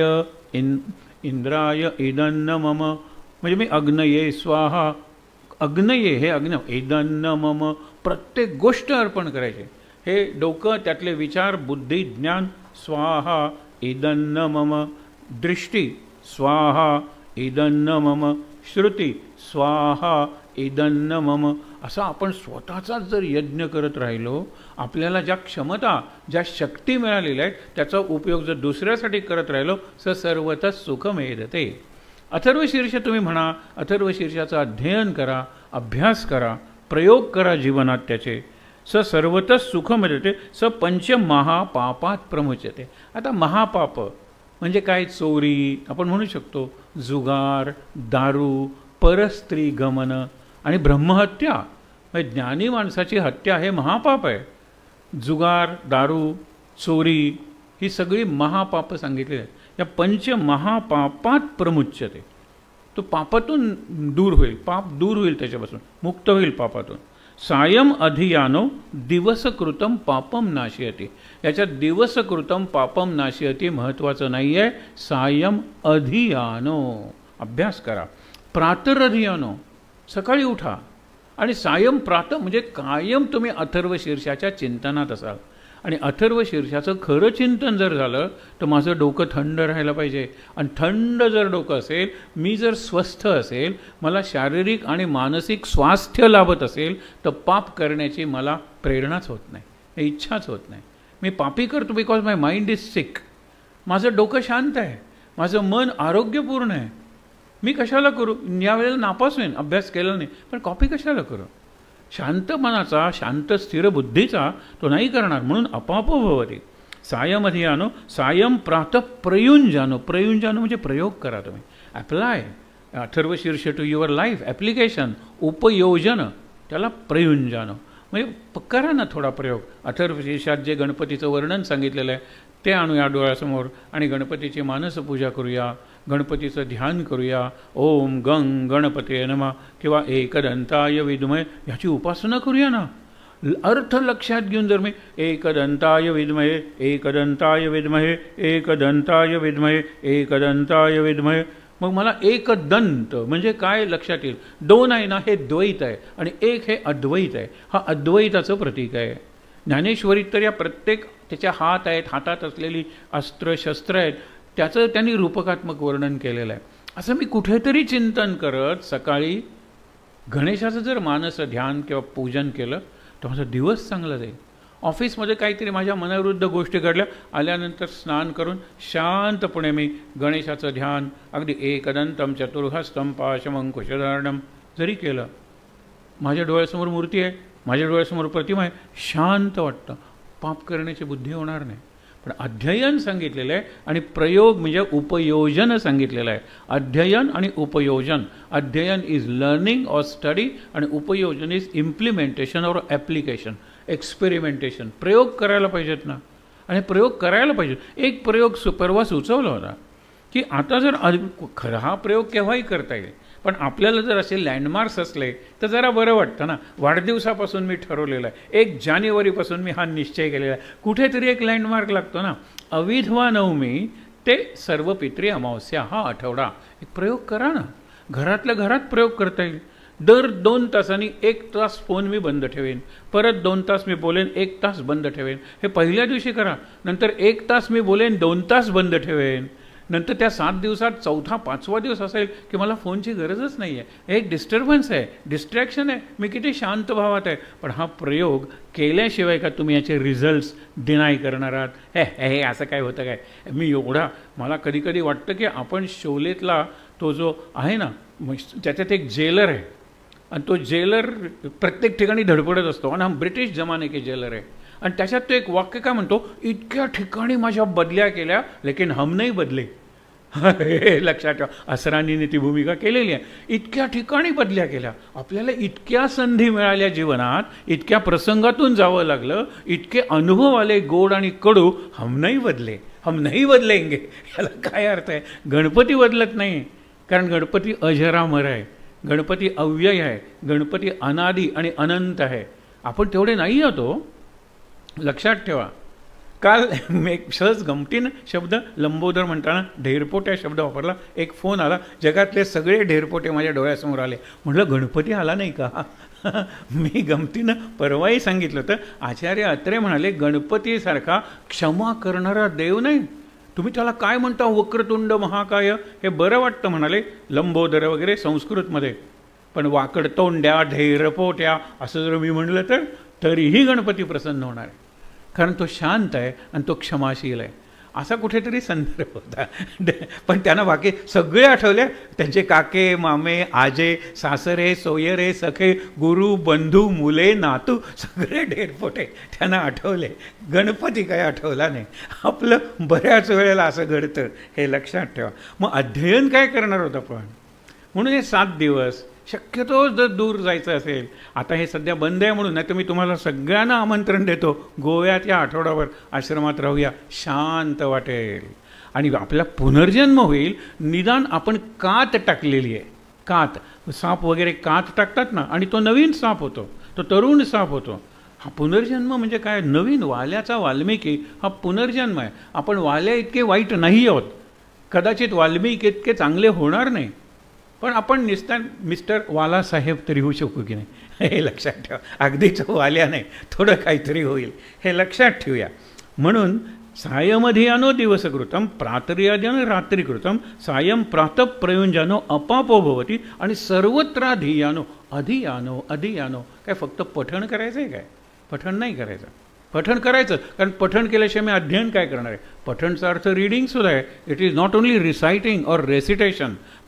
इदन्न मम म्हणजे मी अग्नये स्वाहा, अग्नये हे अग्न, इदन्न मम प्रत्येक गोष्ट अर्पण करायचे. हे डोकं, त्यातले विचार, बुद्धी, ज्ञान स्वाहा इदन्न मम, दृष्टी स्वाहा इदन्न मम, श्रुती स्वाहा इदन्न मम. असा आपण स्वतःचाच जर यज्ञ करत राहिलो, आपल्याला ज्या क्षमता, ज्या शक्ती मिळालेल्या आहेत त्याचा उपयोग जर दुसऱ्यासाठी करत राहिलो सर्वतः सुख मेधते. अथर्वशीर्ष तुम्ही म्हणा, अथर्वशीर्षाचं अध्ययन करा, अभ्यास करा, प्रयोग करा जीवनात त्याचे. सर्वतः सुख मिळते. पंचमहापापात प्रमुच्यते. आता महापाप म्हणजे काय, चोरी आपण म्हणू शकतो, जुगार, दारू, परस्त्री गमन आणि ब्रह्महत्या. म्हणजे ज्ञानी माणसाची हत्या हे महापाप आहे. जुगार, दारू, चोरी ही सगळी महापाप सांगितली आहेत. या पंचमहापापात प्रमुच्यते. तो पापातून दूर होईल, पाप दूर होईल, त्याच्यापासून मुक्त होईल पापातून. सायम अधियानो दिवसकृतम पापम नाशयती. याच्यात दिवसकृतम पापम नाशयती महत्त्वाचं नाही आहे. सायम अधियानो अभ्यास करा. प्रातर अधियानो सकाळी उठा आणि सायम प्रात म्हणजे कायम तुम्ही अथर्व शीर्षाच्या चिंतनात असाल. आणि अथर्व शीर्षाचं खरं चिंतन जर झालं तर माझं डोकं थंड राहायला पाहिजे. आणि थंड जर डोकं असेल, मी जर स्वस्थ असेल, मला शारीरिक आणि मानसिक स्वास्थ्य लाभत असेल तर पाप करण्याची मला प्रेरणाच होत नाही, इच्छाच होत नाही. मी पापी करतो because my mind is sick. माझं डोकं शांत आहे, माझं मन आरोग्यपूर्ण आहे. मी कशाला करू, यावेळेला नापास होईन, अभ्यास केला नाही, पण कॉपी कशाला करू. शांत मनाचा, शांत स्थिर बुद्धीचा तो नाही करणार. म्हणून अपापो भवती. सायमधियानो सायं प्रातः प्रयुंजानो. प्रयुंजानो म्हणजे प्रयोग करा तुम्ही, apply. Atharvashirsha to your life, application, उपयोजन, त्याला प्रयुंजानो म्हणजे करा ना थोडा प्रयोग. अथर्वशीर्षात जे गणपतीचं वर्णन सांगितलेलं आहे ते आणूया डोळ्यासमोर आणि गणपतीची मानसपूजा करूया, गणपतीचं ध्यान करूया. ओम गंग गणपते नमः किंवा एकदंताय विद्महे ह्याची उपासना करूया ना. अर्थ लक्षात घेऊन जर मी एकदंताय विद्महे एकदंताय विद्महे एकदंताय विद्महे एकदंताय विद्महे, मग मला एकदंत म्हणजे काय लक्षात येईल. दोन आहे ना, हे द्वैत आहे आणि एक हे अद्वैत आहे. हा अद्वैताचं प्रतीक आहे. ज्ञानेश्वरीत तर या प्रत्येक त्याच्या हात आहेत, हातात असलेली अस्त्र शस्त्र आहेत, त्याचं त्यांनी रूपकात्मक वर्णन केलेलं आहे. असं मी कुठेतरी चिंतन करत सकाळी गणेशाचं जर मानस ध्यान किंवा पूजन केलं तर माझा दिवस चांगला जाईल. ऑफिसमध्ये काहीतरी माझ्या मनाविरुद्ध गोष्टी घडल्या, आल्यानंतर स्नान करून शांतपणे मी गणेशाचं ध्यान अगदी एकदंतम चतुर्हस्तम पाशमंकुशधारणम जरी केलं, माझ्या डोळ्यासमोर मूर्ती आहे, माझ्या डोळ्यासमोर प्रतिमा आहे, शांत वाटतं. पाप करण्याची बुद्धी होणार नाही. पण अध्ययन सांगितलेलं आहे आणि प्रयोग म्हणजे उपयोजन सांगितलेलं आहे. अध्ययन आणि उपयोजन. अध्ययन इज लर्निंग ऑर स्टडी आणि उपयोजन is implementation or application, experimentation. प्रयोग करायला पाहिजेत ना, आणि प्रयोग करायला पाहिजे. एक प्रयोग परवा सुचवला होता की आता जर खरं हा प्रयोग केव्हाही करता येईल, पण आपल्याला जर असे लँडमार्क्स असले तर जरा बरं वाटतं ना. वाढदिवसापासून मी ठरवलेलं आहे, 1 जानेवारीपासून मी हा निश्चय केलेला आहे, कुठेतरी एक लँडमार्क लागतो ना. अविधवा नवमी ते सर्व पित्री अमावस्या हा आठवडा एक प्रयोग करा ना. घरातल्या घरात प्रयोग करता येईल. दर 2 तासांनी 1 तास फोन मी बंद ठेवेन, परत 2 तास मी बोलेन, 1 तास बंद ठेवेन. हे पहिल्या दिवशी करा. नंतर 1 तास मी बोलेन, 2 तास बंद ठेवेन. नंतर त्या 7 दिवसात 4था 5वा दिवस असेल की मला फोनची गरजच नाही आहे. एक डिस्टर्बन्स आहे, डिस्ट्रॅक्शन आहे, मी किती शांत भावात आहे. पण हा प्रयोग केल्याशिवाय का तुम्ही याचे रिझल्ट्स डिनाय करणार आहात. हे असं काय होतं काय. मी एवढा मला कधी कधी वाटतं की आपण शोलेतला तो जो आहे ना, त्याच्यात एक जेलर आहे आणि तो जेलर प्रत्येक ठिकाणी धडपडत असतो आणि हा ब्रिटिश जमाने के जेलर आहे. आणि त्याच्यात तो एक वाक्य काय म्हणतो, इतक्या ठिकाणी माझ्या बदल्या केल्या लेकिन हम नाही बदले. हे लक्षात ठेवा, असरानीने ती भूमिका केलेली आहे. इतक्या ठिकाणी बदल्या केल्या, आपल्याला इतक्या संधी मिळाल्या जीवनात, इतक्या प्रसंगातून जावं लागलं, इतके अनुभव आले गोड आणि कडू, हम नाही बदले, हम नाही बदलेंगे. याला काय अर्थ आहे. गणपती बदलत नाही, कारण गणपती अजरामर आहे, गणपती अव्यय आहे, गणपती अनादी आणि अनंत आहे. आपण तेवढे नाही होतो. लक्षात ठेवा, काल मी एक सहज गमतीनं शब्द लंबोदर म्हणताना ढेरपोट या शब्द वापरला. एक फोन आला, जगातले सगळे ढेरपोटे माझ्या डोळ्यासमोर आले. म्हटलं गणपती आला नाही का. मी गमतीनं परवाही सांगितलं होतं, आचार्य अत्रे म्हणाले गणपतीसारखा क्षमा करणारा देव नाही. तुम्ही त्याला काय म्हणता, वक्रतुंड महाकाय, हे बरं वाटतं म्हणाले लंबोदर वगैरे संस्कृतमध्ये, पण वाकडतोंड्या ढेरपोट्या असं जर मी म्हणलं तर तरीही गणपती प्रसन्न होणार आहे, कारण तो शांत आहे आणि तो क्षमाशील आहे. असा कुठेतरी संदर्भ होता. पण त्यांना बाकी सगळे आठवले, त्यांचे काके मामे आजे सासरे सोयरे सखे गुरु बंधू मुले नातू सगळे ढेरपोटे त्यांना आठवले. गणपती काय आठवला नाही. आपलं बऱ्याच वेळेला असं घडतं, हे लक्षात ठेवा. मग अध्ययन काय करणार होतं आपण. म्हणून हे 7 दिवस शक्यतो जर दूर जायचं असेल, आता हे सध्या बंद आहे म्हणून, नाही तर मी तुम्हाला सगळ्यांना आमंत्रण देतो, गोव्यात या आठवड्यावर आश्रमात राहूया, शांत वाटेल आणि आपला पुनर्जन्म होईल. निदान आपण कात टाकलेली आहे, कात, साप वगैरे कात टाकतात ना, आणि तो नवीन साप होतो, तो तरुण साप होतो. हा पुनर्जन्म म्हणजे काय, नवीन वाल्याचा वाल्मिकी हा पुनर्जन्म आहे. आपण वाल्या इतके वाईट नाही आहोत, कदाचित वाल्मिकी इतके चांगले होणार नाही, पण आपण निस्तान मिस्टर वालासाहेब तरी होऊ शकू की नाही, हे लक्षात ठेवा. अगदीच वाल्या नाही, थोडं काहीतरी होईल, हे लक्षात ठेवूया. म्हणून सायमधियानो दिवसकृतम प्रातर्यानो रात्रीकृतम सायं प्रातः प्रयुंजानो अपापो भवती आणि सर्वत्राधियानो अधियानो अधियानो. काय फक्त पठण करायचं आहे काय, पठण नाही करायचं. पठण करायचं, कारण पठण केल्याशिवाय मी अध्ययन काय करणार आहे. पठणचा अर्थ रिडिंगसुद्धा आहे. It is not only reciting or recitation.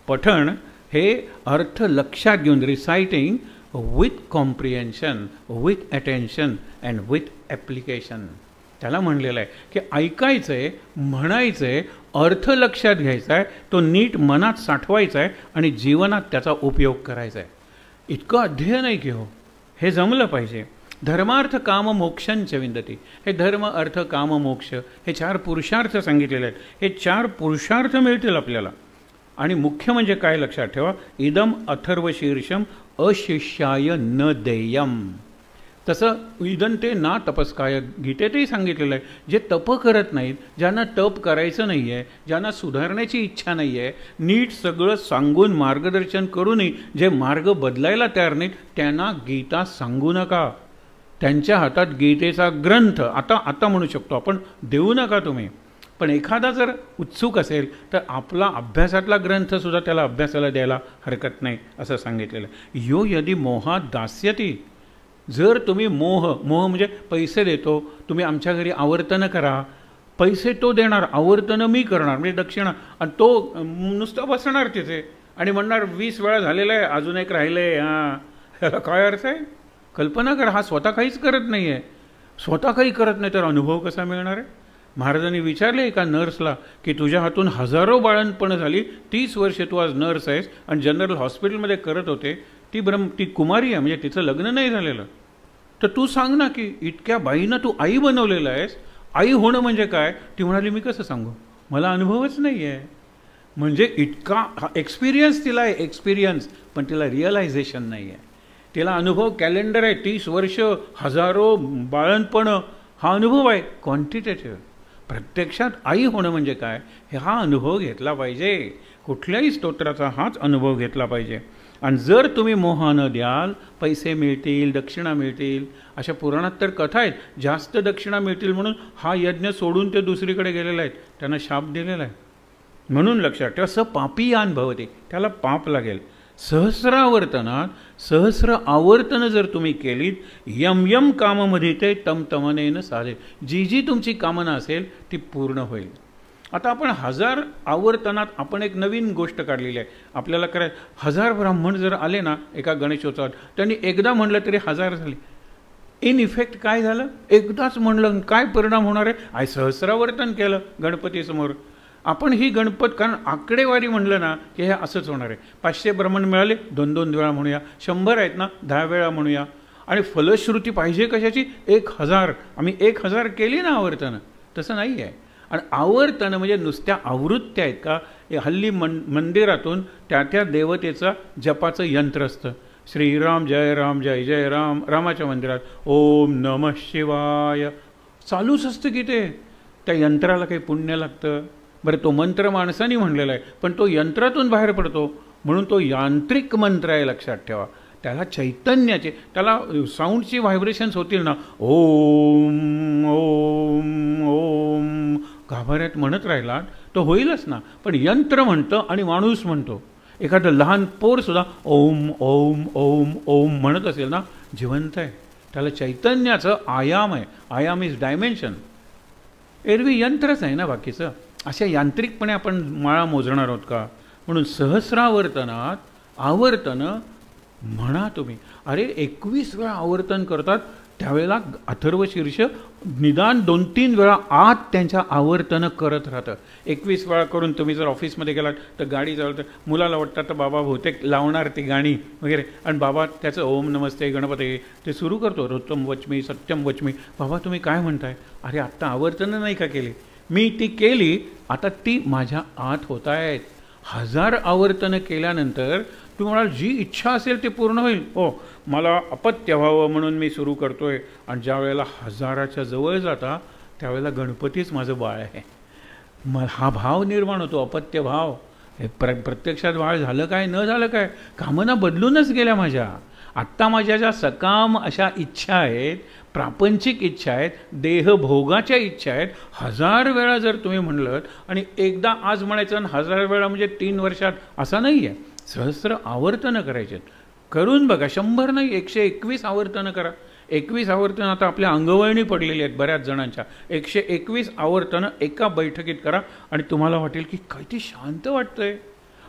पठण हे अर्थ लक्षात घेऊन reciting with comprehension, with attention and with application. त्याला म्हणलेलं आहे की ऐकायचं आहे, म्हणायचं आहे, अर्थ लक्षात घ्यायचा आहे, तो नीट मनात साठवायचा आहे आणि जीवनात त्याचा उपयोग करायचा आहे. इतकं अध्ययन आहे की हो, हे जमलं पाहिजे. धर्मार्थ काम मोक्षांच विंदती. हे धर्म अर्थ काम मोक्ष हे 4 पुरुषार्थ सांगितलेले आहेत. हे 4 पुरुषार्थ मिळतील आपल्याला. आणि मुख्य म्हणजे काय लक्षात ठेवा, इदम अथर्व शीर्षम अशिष्याय न देयम. तसं इदंते ना तपस्काय गीतेतही सांगितलेलं आहे. जे तप करत नाहीत, ज्यांना तप करायचं नाही आहे, ज्यांना सुधारण्याची इच्छा नाही आहे, नीट सगळं सांगून मार्गदर्शन करूनही जे मार्ग बदलायला तयार नाहीत, त्यांना गीता सांगू नका. त्यांच्या हातात गीतेचा ग्रंथ आता म्हणू शकतो आपण, देऊ नका तुम्ही. पण एखादा जर उत्सुक असेल तर आपला अभ्यासातला ग्रंथसुद्धा त्याला अभ्यासाला द्यायला हरकत नाही असं सांगितलेलं आहे. यो यदि मोहात दास्यती. जर तुम्ही मोह म्हणजे पैसे देतो, तुम्ही आमच्या घरी आवर्तनं करा, पैसे तो देणार, आवर्तनं मी करणार म्हणजे दक्षिणा, आणि तो नुसतं बसणार तिथे आणि म्हणणार 20 वेळा झालेला आहे, अजून एक राहिलं आहे. ह्याला काय अर्थ आहे? कल्पना करा, हा स्वतः काहीच करत नाही आहे. स्वतः काही करत नाही तर अनुभव कसा मिळणार आहे? महाराजांनी विचारले एका नर्सला की तुझ्या हातून हजारो बाळंतपणं झाली, 30 वर्षे तू आज नर्स आहेस आणि जनरल हॉस्पिटलमध्ये करत होते, ती कुमारी आहे, म्हणजे तिचं लग्न नाही झालेलं, तर तू सांग ना की इतक्या बाईनं तू आई बनवलेलं आहेस, आई होणं म्हणजे काय? ती म्हणाली मी कसं सांगू, मला अनुभवच नाही आहे. म्हणजे इतका एक्सपिरियन्स तिला आहे, एक्सपिरियन्स, पण तिला रिअलायझेशन नाही आहे. तिला अनुभव कॅलेंडर आहे, 30 वर्ष, हजारो बाळंतपणं, हा अनुभव आहे क्वांटिटेटिव्ह. प्रत्यक्षात आई होणं म्हणजे काय हे हा अनुभव घेतला पाहिजे. कुठल्याही स्तोत्राचा हाच अनुभव घेतला पाहिजे. आणि जर तुम्ही मोहानं द्याल, पैसे मिळतील, दक्षिणा मिळतील, अशा पुराणात तर कथा आहेत, जास्त दक्षिणा मिळतील म्हणून हा यज्ञ सोडून ते दुसरीकडे गेलेले आहेत, त्यांना शाप दिलेला आहे. म्हणून लक्षात ठेवा, स पापीयान भवते, त्याला पाप लागेल. सहस्रावर्तनात सहस्र आवर्तनं जर तुम्ही केलीत, यम यम काममध्ये ते तम तमनेनं साधे, जी जी तुमची कामना असेल ती पूर्ण होईल. आता आपण 1000 आवर्तनात आपण एक नवीन गोष्ट काढलेली आहे. आपल्याला काय 1000 ब्राह्मण जर आले ना एका गणेशोत्सवात, त्यांनी एकदा म्हणलं तरी 1000 झाले. इन इफेक्ट काय झालं? एकदाच म्हणलं, काय परिणाम होणार आहे? सहस्रावर्तन केलं गणपतीसमोर. आपण ही गणपत, कारण आकडेवारी म्हणलं ना की हे असंच होणार आहे. 500 ब्राह्मण मिळाले, 2-2 वेळा म्हणूया. 100 आहेत ना, 10 वेळा म्हणूया. आणि फलश्रुती पाहिजे कशाची? 1000. आम्ही 1000 केली ना आवर्तनं. तसं नाही आहे. आणि आवर्तनं म्हणजे नुसत्या आवृत्त्या आहेत का? हल्ली मंदिरातून त्या देवतेचं जपाचं यंत्र असतं. श्रीराम जय राम जय जय राम, रामाच्या मंदिरात ओम नमः शिवाय चालूच असतं की ते. त्या यंत्राला काही पुण्य लागतं? बरं, तो मंत्र माणसाने म्हणलेला आहे, पण तो यंत्रातून बाहेर पडतो म्हणून तो यांत्रिक मंत्र आहे, लक्षात ठेवा. त्याला चैतन्याचे, त्याला साऊंडची व्हायब्रेशन्स होतील ना, ओम ओम ओम गाभाऱ्यात म्हणत राहिला तो होईलच ना. पण यंत्र म्हणतं आणि माणूस म्हणतो. एखादं लहान पोरसुद्धा ओम ओम ओम ओम म्हणत असेल ना, जिवंत आहे. त्याला चैतन्याचं आयाम आहे. आयाम इज डायमेन्शन. एरवी यंत्रच आहे ना बाकीचं. अशा यांत्रिकपणे आपण माळा मोजणार आहोत का? म्हणून सहस्रावर्तनात आवर्तनं म्हणा तुम्ही. अरे 21 वेळा आवर्तन करतात, त्यावेळेला अथर्व शीर्ष निदान 2-3 वेळा आत त्यांच्या आवर्तनं करत राहतं. 21 वेळा करून तुम्ही जर ऑफिसमध्ये गेलात तर गाडी चालवतं, मुलाला वाटतं तर बाबा बहुतेक लावणार ती गाणी वगैरे, आणि बाबा त्याचं ओम नमस्ते गणपते ते सुरू करतो, रोत्तम वचमी सत्यम वचमी. बाबा तुम्ही काय म्हणताय? अरे आत्ता आवर्तनं नाही का केली? मी ती केली, आता ती माझ्या आत होत आहेत. 1000 आवर्तनं केल्यानंतर तुम्हाला जी इच्छा असेल ती पूर्ण होईल. हो, मला अपत्य व्हावं म्हणून मी सुरू करतोय, आणि ज्या वेळेला 1000च्या जवळ जाता त्यावेळेला गणपतीच माझं बाळ आहे. हा भाव निर्माण होतो, अपत्य भाव. हे प्रत्यक्षात बाळ झालं काय न झालं काय, कामना बदलूनच गेल्या माझ्या. आत्ता माझ्या ज्या सकाम अशा इच्छा आहेत, प्रापंचिक इच्छा आहेत, देहभोगाच्या इच्छा आहेत, 1000 वेळा जर तुम्ही म्हणलं, आणि एकदा आज म्हणायचं आणि 1000 वेळा म्हणजे 3 वर्षात, असा नाही आहे. सहस्र आवर्तनं करायचे. करून बघा, 100 नाही, 121 आवर्तनं करा. 21 आवर्तनं आता आपल्या अंगवळणी पडलेली आहेत बऱ्याच जणांच्या. 121 आवर्तनं एका बैठकीत करा आणि तुम्हाला वाटेल की किती शांत वाटतंय.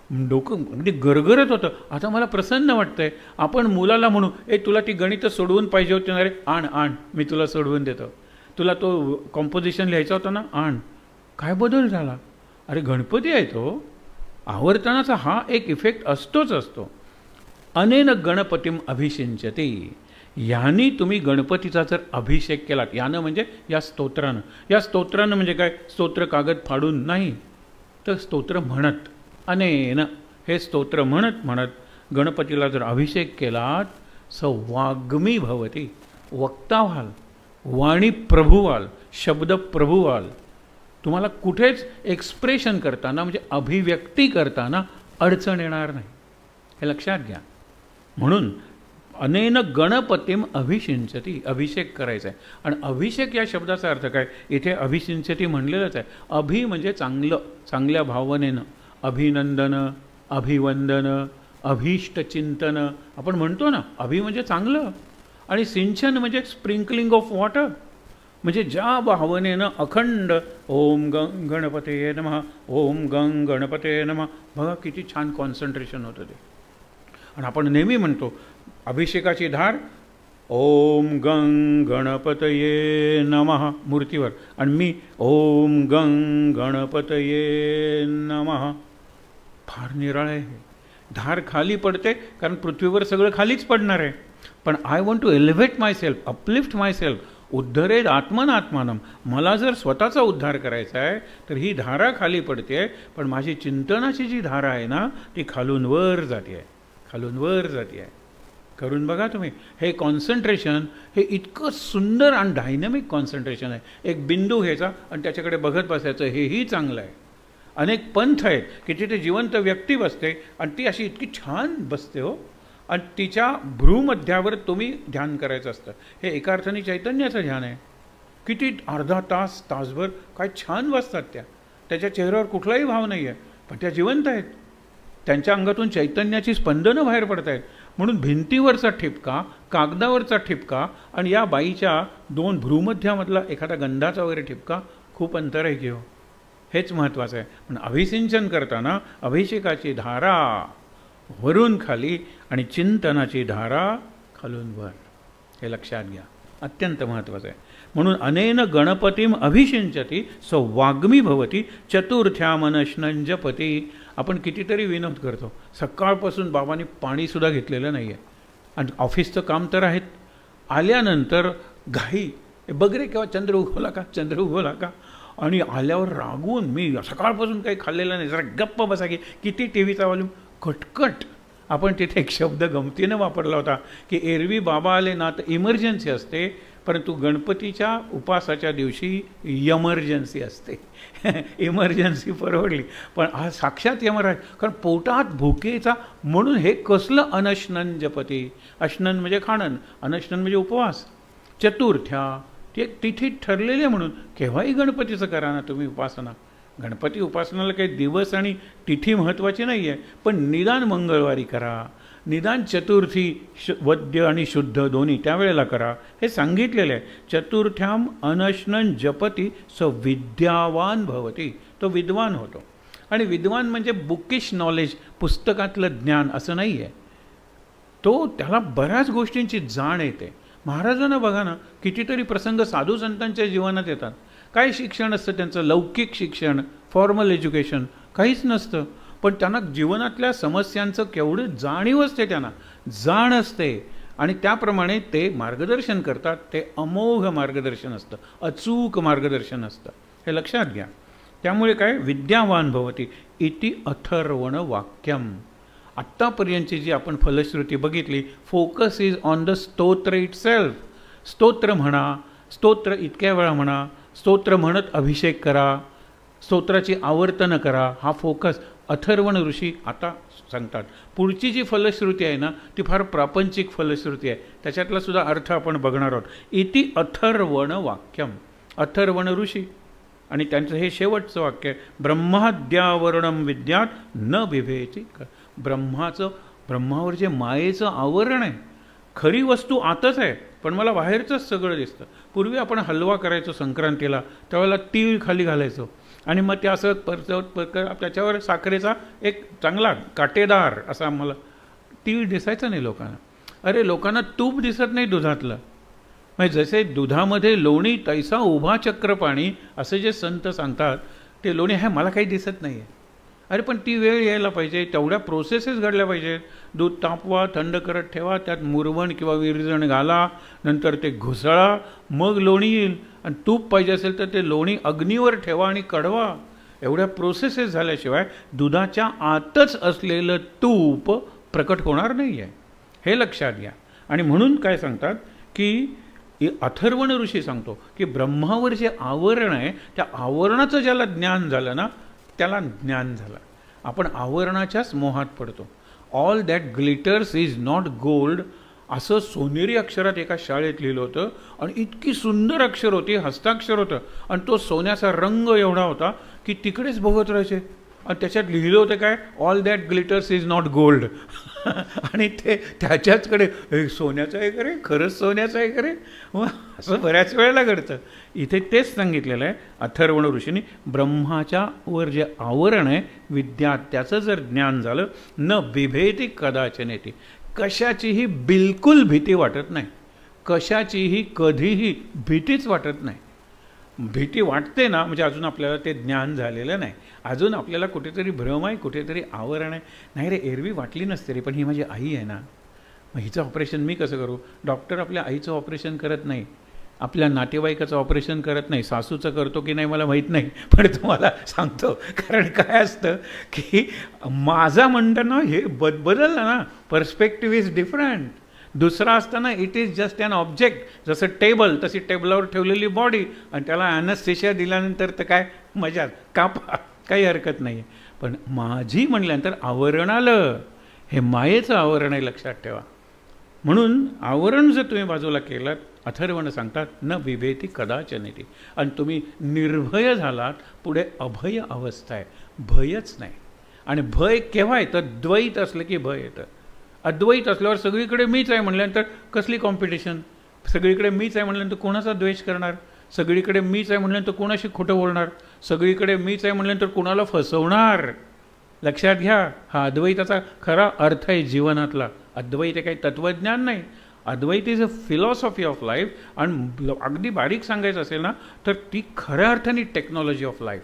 डोकं म्हणजे गरगरत होतं. आता मला प्रसन्न वाटतंय. आपण मुलाला म्हणू, तुला ती गणितं सोडवून पाहिजे होती ना रे, आण मी तुला सोडवून देतो. तुला तो कॉम्पोजिशन लिहायचा होता ना, आण. काय बदल झाला? अरे गणपती आहे तो. आवर्तनाचा हा एक इफेक्ट असतो. अनेन गणपतीम अभिषिंचते. ह्यानी तुम्ही गणपतीचा जर अभिषेक केलात, यानं म्हणजे या स्तोत्रानं. या स्तोत्रानं म्हणजे काय? स्तोत्र कागद फाडून नाही, तर स्तोत्र म्हणत, अनेन हे स्तोत्र म्हणत गणपतीला जर अभिषेक केलात, वाग्मी भवती, वक्ता व्हाल, वाणी प्रभू व्हाल, शब्द प्रभू व्हाल. तुम्हाला कुठेच एक्सप्रेशन करताना म्हणजे अभिव्यक्ती करताना अडचण येणार नाही, हे लक्षात घ्या. म्हणून अनेन गणपतीम अभिषिंचती, अभिषेक करायचा आहे. आणि अभिषेक या शब्दाचा अर्थ काय? इथे अभिषिंचती म्हणलेलंच आहे. अभि म्हणजे चांगलं, चांगल्या भावनेनं. अभिनंदन, अभिवंदन, अभीष्टचिंतन आपण म्हणतो ना. अभि म्हणजे चांगलं, आणि सिंचन म्हणजे स्प्रिंकलिंग ऑफ वॉटर, म्हणजे ज्या भावनेनं अखंड ओम गणपते नमः, ओम गणपते नमः. बघा किती छान कॉन्सन्ट्रेशन होतं ते. आणि आपण नेहमी म्हणतो अभिषेकाची धार ओम गणपतये नमः मूर्तीवर, आणि मी ओम गणपतये नमः. फार निराळे आहे. धार खाली पडते कारण पृथ्वीवर सगळं खालीच पडणार आहे. पण I want to elevate my self, uplift my self. उद्धरेद आत्मनात्मानम. मला जर स्वतःचा उद्धार करायचा आहे तर ही धारा खाली पडते, पण माझी चिंतनाची जी धारा आहे ना, ती खालून वर जाते आहे, खालून वर जाते आहे. करून बघा तुम्ही. हे कॉन्सन्ट्रेशन हे इतकं सुंदर आणि डायनॅमिक कॉन्सन्ट्रेशन आहे. एक बिंदू घ्यायचा आणि त्याच्याकडे बघत बसायचं, हेही चांगलं आहे. अनेक पंथ आहेत की तिथे जिवंत व्यक्ती बसते आणि ती अशी इतकी छान बसते हो, आणि तिच्या भ्रूमध्यावर तुम्ही ध्यान करायचं असतं. हे एका अर्थाने चैतन्याचं ध्यान आहे. किती अर्धा तास, तासभर काय छान बसतात त्या. त्याच्या चेहऱ्यावर कुठलाही भाव नाही आहे, पण त्या जिवंत आहेत. त्यांच्या अंगातून चैतन्याची स्पंदनं बाहेर पडत आहेत. म्हणून भिंतीवरचा ठिपका, कागदावरचा ठिपका आणि या बाईच्या दोन भ्रूमध्यामधला एखादा गंधाचा वगैरे ठिपका खूप अंतर आहे घेऊ. हेच महत्त्वाचं आहे. पण अभिसिंचन करताना अभिषेकाची धारा वरून खाली आणि चिंतनाची धारा खालून वर, हे लक्षात घ्या. अत्यंत महत्त्वाचं आहे. म्हणून अनेन गणपतीम अभिषिंचती वाग्मी भवती चतुर्थ्यामनश्नंजपती. आपण कितीतरी विनोद करतो. सकाळपासून बाबांनी पाणीसुद्धा घेतलेलं नाही आहे आणि ऑफिसचं काम तर आहेत. आल्यानंतर घाई, बघ रे केव्हा चंद्र उगवला का, चंद्र उगवला का. आणि आल्यावर रागून, मी सकाळपासून काही खाल्लेलं नाही, जरा गप्प बसा की. किती टी व्हीचा वॉल्यूम, कटकट. आपण तिथे एक शब्द गमतीनं वापरला होता की एरवी बाबा आले ना तर इमर्जन्सी असते, परंतु गणपतीच्या उपासाच्या दिवशी यमर्जन्सी असते. इमर्जन्सी परवडली, पण आज साक्षात यमराज. कारण पोटात भुकेचा, म्हणून हे कसलं अनशनन जपती. अशनन म्हणजे खाणन, अनशनन म्हणजे उपवास. चतुर्थ्या ते तिथे ठरलेले, म्हणून केव्हाही गणपतीचं करा ना तुम्ही उपासना. गणपती उपासनाला काही दिवस आणि तिथी महत्त्वाची नाही आहे, पण निदान मंगळवारी करा, निदान चतुर्थी वद्य आणि शुद्ध दोन्ही त्यावेळेला करा, हे सांगितलेलं आहे. चतुर्थ्याम अनशनन जपती विद्यावान भवती. तो विद्वान होतो. आणि विद्वान म्हणजे बुकिश नॉलेज, पुस्तकातलं ज्ञान असं नाही आहे. तो त्याला बऱ्याच गोष्टींची जाण येते. महाराजांना बघा ना, कितीतरी प्रसंग साधू संतांच्या जीवनात येतात. काय शिक्षण असतं त्यांचं? लौकिक शिक्षण, फॉर्मल एज्युकेशन काहीच नसतं, पण त्यांना जीवनातल्या समस्यांचं केवढं जाणीव असते, त्यांना जाण असते, आणि त्याप्रमाणे ते मार्गदर्शन करतात. ते अमोघ मार्गदर्शन असतं, अचूक मार्गदर्शन असतं, हे लक्षात घ्या. त्यामुळे काय, विद्यावान भवती इति अथर्वण वाक्यम. आत्तापर्यंतची जी आपण फलश्रुती बघितली, focus is on the stotra it self. स्तोत्र म्हणा, स्तोत्र इतक्या वेळा म्हणा, स्तोत्र म्हणत अभिषेक करा, स्तोत्राची आवर्तनं करा, हा फोकस. अथर्वण ऋषी आता सांगतात. पुढची जी फलश्रुती आहे ना, ती फार प्रापंचिक फलश्रुती आहे. त्याच्यातला सुद्धा अर्थ आपण बघणार आहोत. इति अथर्वण वाक्यम. अथर्वण ऋषी, आणि त्यांचं हे शेवटचं वाक्य आहे, ब्रह्माद्यावरणम विद्यात न बिभेती. ब्रह्मावर जे मायेचं आवरण आहे, खरी वस्तू आतच आहे, पण मला बाहेरचंच सगळं दिसतं. पूर्वी आपण हलवा करायचो संक्रांतीला, त्यावेळेला तीळ खाली घालायचो, आणि मग ते असं त्याच्यावर साखरेचा एक चांगला काटेदार असा मला तीळ दिसायचा नाही लोकांना. अरे लोकांना तूप दिसत नाही दुधातलं. म्हणजे जसे दुधामध्ये लोणी तैसा उभा चक्रपाणी असं जे संत सांगतात ते लोणी आहे मला काही दिसत नाही आहे. अरे पण ती वेळ यायला पाहिजे, तेवढ्या प्रोसेसेस घडल्या पाहिजेत. दूध तापवा, थंड करत ठेवा, त्यात मुरवण किंवा विरजण घाला, नंतर ते घुसळा, मग लोणी येईल. आणि तूप पाहिजे असेल तर ते लोणी अग्नीवर ठेवा आणि कढवा. एवढ्या प्रोसेसेस झाल्याशिवाय दुधाच्या आतच असलेलं तूप प्रकट होणार नाही आहे, हे लक्षात घ्या. आणि म्हणून काय सांगतात की अथर्वण ऋषी सांगतो की ब्रह्मावर जे आवरण आहे त्या आवरणाचं ज्याला ज्ञान झालं ना त्याला ज्ञान झालं. आपण आवरणाच्याच मोहात पडतो. All that glitters is not gold असं सोनेरी अक्षरात एका शाळेत लिहिलं होतं. आणि इतकी सुंदर अक्षर होती, हस्ताक्षर होतं, आणि तो सोन्याचा रंग एवढा होता की तिकडेच बघत राहायचे. आणि त्याच्यात लिहिलं होतं काय, all that glitters is not gold. आणि ते त्याच्याचकडे सोन्याचं आहे का रे, खरंच सोन्याचं आहे का रे, असं बऱ्याच वेळेला घडतं. इथे तेच सांगितलेलं आहे अथर्वण ऋषींनी, ब्रह्माच्या वर जे आवरण आहे विद्या त्याचं जर ज्ञान झालं न बिभेती कदाचनेती, कशाचीही बिलकुल भीती वाटत नाही, कशाचीही कधीही भीतीच वाटत नाही. भीती वाटते ना म्हणजे अजून आपल्याला ते ज्ञान झालेलं नाही, अजून आपल्याला कुठेतरी भ्रम आहे, कुठेतरी आवरण आहे. नाही रे एरवी वाटली नसते रे, पण ही माझी आई आहे ना, मग हिचं ऑपरेशन मी कसं करू. डॉक्टर आपल्या आईचं ऑपरेशन करत नाही, आपल्या नातेवाईकाचं ऑपरेशन करत नाही. सासूचं करतो की नाही मला माहीत नाही, पण तुम्हाला सांगतो. कारण काय असतं की माझा म्हणणं ना हे बदललं ना, पर्स्पेक्टिव्ह इज डिफरंट. दुसरा असताना it is just an object, जसं टेबल तशी टेबलावर ठेवलेली बॉडी, आणि त्याला ॲनेस्थेशिया दिल्यानंतर तर काय मजा, कापा, काही हरकत नाही. पण माझी म्हणल्यानंतर आवरण आलं, हे मायेचं आवरण आहे, लक्षात ठेवा. म्हणून आवरण जर तुम्ही बाजूला केलात, अथर्वण सांगतात न बिभेती कदाचनेती, आणि तुम्ही निर्भय झालात, पुढे अभय अवस्था आहे, भयच नाही. आणि भय केव्हा येतं, द्वैत असलं की भय येतं. अद्वैत असल्यावर सगळीकडे मीच आहे म्हणल्यानंतर कसली कॉम्पिटिशन, सगळीकडे मीच आहे म्हणल्यानंतर कोणाचा द्वेष करणार, सगळीकडे मीच आहे म्हणल्यानंतर कोणाशी खोटं बोलणार, सगळीकडे मीच आहे म्हणल्यानंतर कोणाला फसवणार. लक्षात घ्या, हा अद्वैताचा खरा अर्थ आहे जीवनातला. अद्वैत हे काही तत्त्वज्ञान नाही, Advaita is a philosophy of life. आणि अगदी बारीक सांगायचं असेल ना तर ती खऱ्या अर्थाने टेक्नॉलॉजी ऑफ लाईफ.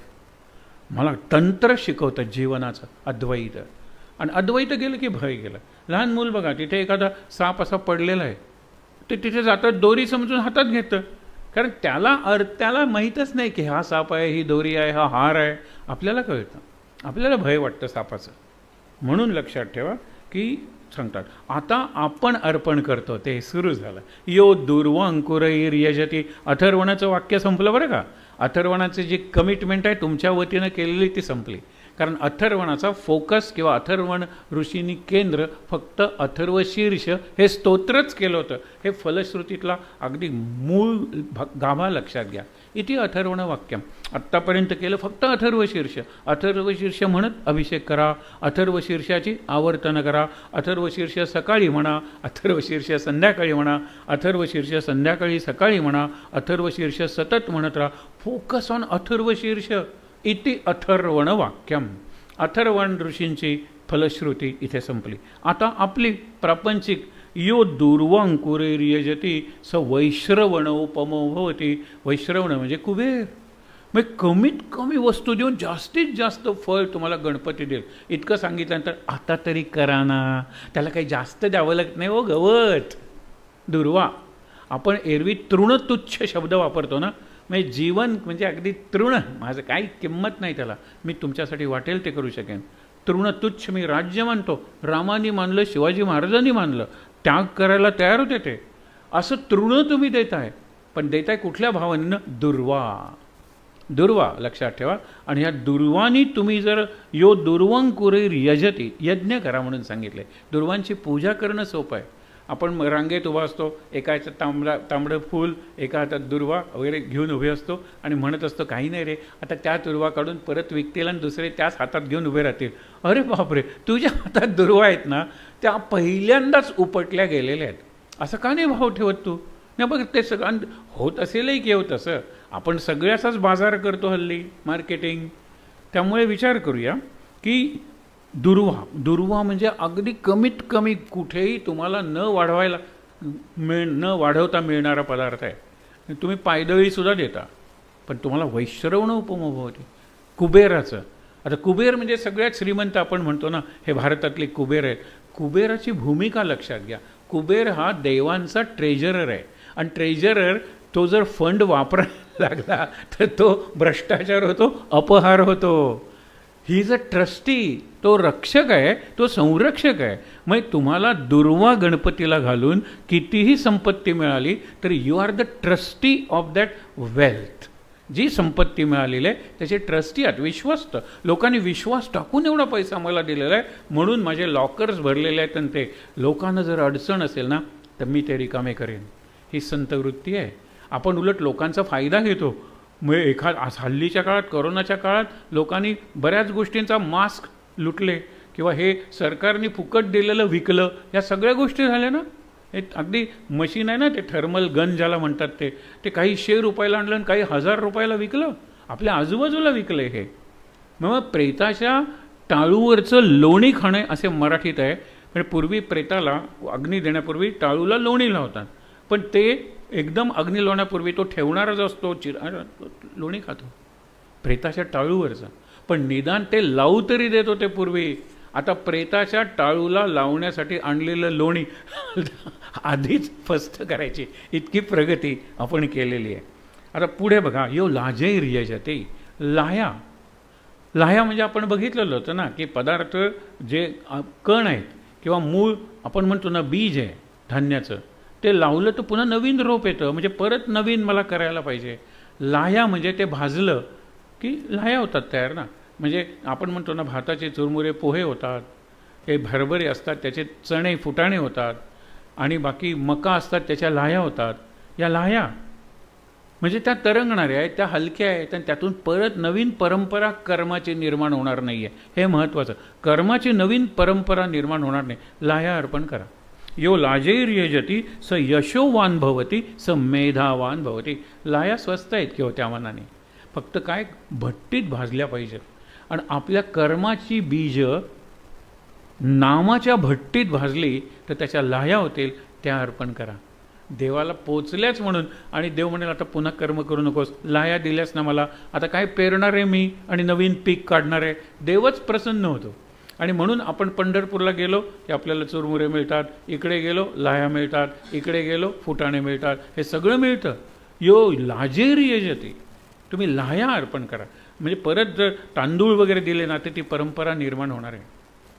मला तंत्र शिकवतं जीवनाचं अद्वैत. आणि अद्वैत गेलं की भय गेलं. लहान मूल बघा, तिथे एखादा साप असा पडलेला आहे, ते तिथे जातात, दोरी समजून हातात घेतं, कारण त्याला माहीतच नाही की हा साप आहे, ही दोरी आहे, हा हार आहे. आपल्याला कळतं, आपल्याला भय वाटतं सापाचं. म्हणून लक्षात ठेवा की सांगतात आता आपण अर्पण करतो, ते सुरू झालं. यो दुर्वांकुरैर यजती, अथर्वणाचं वाक्य संपलं बरं का. अथर्वणाची जी कमिटमेंट आहे तुमच्या वतीनं केलेली ती संपली. कारण अथर्वणाचा फोकस किंवा अथर्वण ऋषींनी केंद्र फक्त अथर्वशीर्ष हे स्तोत्रच केलं होतं. हे फलश्रुतीतला अगदी मूळ गाभा लक्षात घ्या. इथे अथर्वण वाक्यम आत्तापर्यंत केलं फक्त अथर्वशीर्ष. अथर्वशीर्ष म्हणत अभिषेक करा, अथर्वशीर्षाची आवर्तन करा, अथर्वशीर्ष सकाळी म्हणा, अथर्वशीर्ष संध्याकाळी म्हणा, अथर्वशीर्ष संध्याकाळी सकाळी म्हणा, अथर्वशीर्ष सतत म्हणत राहा. फोकस ऑन अथर्वशीर्ष इति अथर्वण वाक्यम. अथर्वण ऋषींची फलश्रुती इथे संपली. आता आपली प्रापंचिक यो दुर्वांकुरैर्यजती स वैश्रवणोपमो भवती. वैश्रवण म्हणजे कुबेर, मग कमीत कमी वस्तू देऊन जास्तीत जास्त फळ तुम्हाला गणपती देईल. इतकं सांगितल्यानंतर आता तरी करा ना, त्याला काही जास्त द्यावं लागत नाही. हो गवत दुर्वा. आपण एरवी तृणतुच्छ शब्द वापरतो ना, म्हणजे जीवन म्हणजे अगदी तृण, माझं काही किंमत नाही त्याला, मी तुमच्यासाठी वाटेल ते करू शकेन. तृणतुच्छ मी राज्य मानतो, रामानी मानलं, शिवाजी महाराजांनी मानलं, त्याग करायला तयार होते ते. असं तृण तुम्ही देताय, पण देताय कुठल्या भावनेनं, दुर्वा. दुर्वा लक्षात ठेवा. आणि ह्या दुर्वानी तुम्ही जर यो दुर्वांकुरैर यजती, यज्ञ करा म्हणून सांगितले. दुर्वांची पूजा करणं सोपं आहे. आपण रांगेत उभा असतो, एका हातात तांबडं फूल, एका हातात दुर्वा वगैरे घेऊन उभे असतो आणि म्हणत असतो काही नाही रे, आता त्या दुर्वा काढून परत विकतील आणि दुसरे त्याच हातात घेऊन उभे राहतील. अरे बापरे, तुझ्या हातात दुर्वा आहेत ना त्या पहिल्यांदाच उपटल्या गेलेल्या आहेत, असं का नाही भाव ठेवत तू. नाही बघ ते सगळं होत असेलही की होत असं आपण सगळ्याचाच बाजार करतो हल्ली मार्केटिंग. त्यामुळे विचार करूया की दुर्वा म्हणजे अगदी कमीत कमी कुठेही तुम्हाला न वाढवता मिळणारा पदार्थ आहे. तुम्ही पायदळीसुद्धा देता पण तुम्हाला वैश्रवण उपमा भवती. कुबेराचं आता कुबेर म्हणजे सगळ्यात श्रीमंत आपण म्हणतो ना हे भारतातले कुबेर आहे. कुबेराची भूमिका लक्षात घ्या. कुबेर हा देवांचा ट्रेजरर आहे आणि ट्रेजरर तो जर फंड वापरायला लागला तर तो भ्रष्टाचार होतो, अपहार होतो. He is a trustee. तो रक्षक आहे, तो संरक्षक आहे. मग तुम्हाला दुर्वा गणपतीला घालून कितीही संपत्ती मिळाली तरी you are the trustee of that wealth. जी संपत्ती मिळालेली आहे त्याचे ट्रस्टी आहात, विश्वस्त. लोकांनी विश्वास टाकून एवढा पैसा मला दिलेला आहे म्हणून माझे लॉकर्स भरलेले आहेत आणि ते लोकांना जर अडचण असेल ना तर मी ते रिकामे करेन. ही संतवृत्ती आहे. आपण उलट लोकांचा फायदा घेतो. मग हल्लीच्या काळात कोरोनाच्या काळात लोकांनी बऱ्याच गोष्टींचा मास्क लुटले किंवा हे सरकारने फुकट दिलेलं विकलं. या सगळ्या गोष्टी झाल्या ना. एक अगदी मशीन आहे ना ते थर्मल गन ज्याला म्हणतात ते काही ₹100 आणलं आणि काही ₹1000 विकलं. आपल्या आजूबाजूला विकलं हे. मग प्रेताच्या टाळूवरचं लोणी खाणे असे मराठीत आहे. म्हणजे पूर्वी प्रेताला अग्नी देण्यापूर्वी टाळूला लोणी लावतात पण ते एकदम अग्नी लावण्यापूर्वी तो ठेवणारच असतो, लोणी खातो प्रेताच्या टाळूवरचं. पण निदान ते लावू तरी देत होते पूर्वी. आता प्रेताच्या टाळूला लावण्यासाठी आणलेलं लोणी आधीच फस्त करायची इतकी प्रगती आपण केलेली आहे. आता पुढे बघा यो लाजे रियजते. लाह्या म्हणजे आपण बघितलेलं होतं ना की पदार्थ जे कण आहेत किंवा मूळ आपण म्हणतो ना बीज आहे धान्याचं ते लावलं तर पुन्हा नवीन रोप येतं. म्हणजे परत नवीन मला करायला पाहिजे. लाह्या म्हणजे ते भाजलं की लाह्या होतात तयार ना. म्हणजे आपण म्हणतो ना भाताचे चुरमुरे पोहे होतात, हे भरभरे असतात त्याचे चणे फुटाणे होतात आणि बाकी मका असतात त्याच्या लाह्या होतात. या लाह्या म्हणजे त्या तरंगणाऱ्या आहेत, त्या हलक्या आहेत आणि त्यातून परत नवीन परंपरा कर्माची निर्माण होणार नाही आहे. हे महत्त्वाचं. कर्माची नवीन परंपरा निर्माण होणार नाही. लाह्या अर्पण करा. यो लाजैर्यजती स यशोवान भवती स मेधावान भवती. लाह्या स्वस्त आहेत किंवा त्या मनाने. फक्त काय भट्टीत भाजल्या पाहिजेत आणि आपल्या कर्माची बीज नामाच्या भट्टीत भाजली तर त्याच्या लाह्या होतील. त्या अर्पण करा. देवाला पोचल्याच म्हणून आणि देव म्हणेल आता पुन्हा कर्म करू नकोस, लाह्या दिल्यास ना मला, आता काय पेरणार आहे मी आणि नवीन पीक काढणार आहे. देवच प्रसन्न होतो. आणि म्हणून आपण पंढरपूरला गेलो की आपल्याला चुरमुरे मिळतात, इकडे गेलो लाह्या मिळतात, इकडे गेलो फुटाणे मिळतात, हे सगळं मिळतं. यो लाजेर्यजते. तुम्ही लाह्या अर्पण करा. म्हणजे परत जर तांदूळ वगैरे दिले ना तर ती परंपरा निर्माण होणार आहे.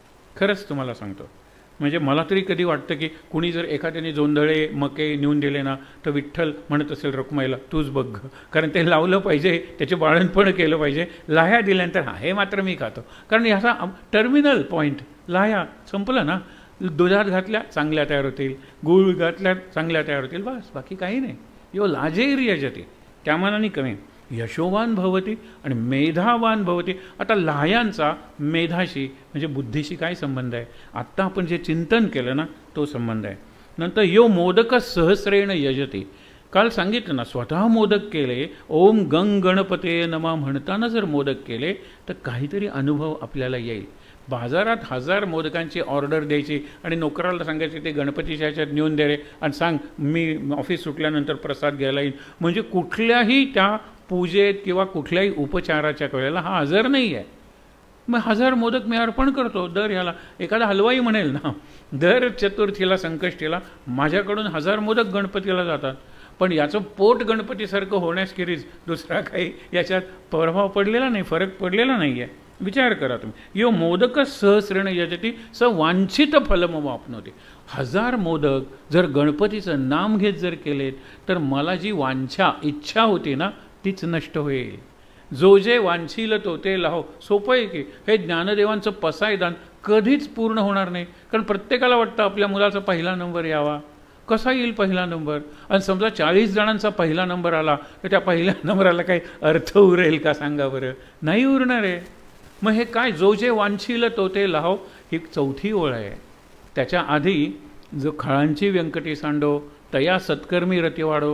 खरंच तुम्हाला सांगतो. म्हणजे मला तरी कधी वाटतं की कुणी जर एखाद्याने जोंधळे मके नेऊन दिले ना तर विठ्ठल म्हणत असेल रखुमाईला तूच बघ, कारण ते लावलं पाहिजे, त्याचे बाळणपण केलं पाहिजे. लाह्या दिल्यानंतर हा हे मात्र मी खातो. कारण ह्याचा टर्मिनल पॉईंट लाह्या संपलं ना. दुधात घातल्या चांगल्या तयार होतील, गूळ घातल्या चांगल्या तयार होतील, बस बाकी काही नाही. यो लाजैर्यजते. त्या मानाने कमी. यशोवान भवती आणि मेधावान भवती. आता लाह्यांचा मेधाशी म्हणजे बुद्धीशी काय संबंध आहे? आत्ता आपण जे चिंतन केलं ना तो संबंध आहे. नंतर यो मोदक सहस्रेण यजते. काल सांगितलं ना स्वतः मोदक केले, ओम गंग गणपते नमा म्हणताना जर मोदक केले तर काहीतरी अनुभव आपल्याला येईल. बाजारात 1000 मोदकांची ऑर्डर द्यायची आणि नोकराला सांगायचे ते गणपतीच्या ह्याच्यात नेऊन दे रे आणि सांग मी ऑफिस सुटल्यानंतर प्रसाद घ्यायला येईन. म्हणजे कुठल्याही त्या पूजेत किंवा कुठल्याही उपचाराच्या वेळेला हा हजर नाही आहे. मग 1000 मोदक मी अर्पण करतो दर ह्याला. एखादा हलवाई म्हणेल ना दर चतुर्थीला संकष्टीला माझ्याकडून 1000 मोदक गणपतीला जातात, पण याचं पोट गणपतीसारखं होण्यासखेरीज दुसरा काही याच्यात प्रभाव पडलेला नाही, फरक पडलेला नाही आहे. विचार करा तुम्ही. यो मोदक सहस्रेण यजती स वांछित फलमवाप्नोति. 1000 मोदक जर गणपतीचं नाम घेत जर केलेत तर मला जी वांछा इच्छा होती ना तीच नष्ट होईल. जो जे वांछील तो ते लाहो. सोपं आहे की हे ज्ञानदेवांचं पसायदान कधीच पूर्ण होणार नाही. कारण प्रत्येकाला वाटतं आपल्या मुलाचा पहिला नंबर यावा. कसा येईल पहिला नंबर? आणि समजा 40 जणांचा पहिला नंबर आला तर त्या पहिल्या नंबराला काही अर्थ उरेल का सांगा बरं? नाही उरणार आहे. मग हे काय जो जे वांछील तो ते लाहो ही 4थी ओळ आहे. त्याच्या आधी जो खळांची व्यंकटी सांडो तया सत्कर्मी रती वाढो,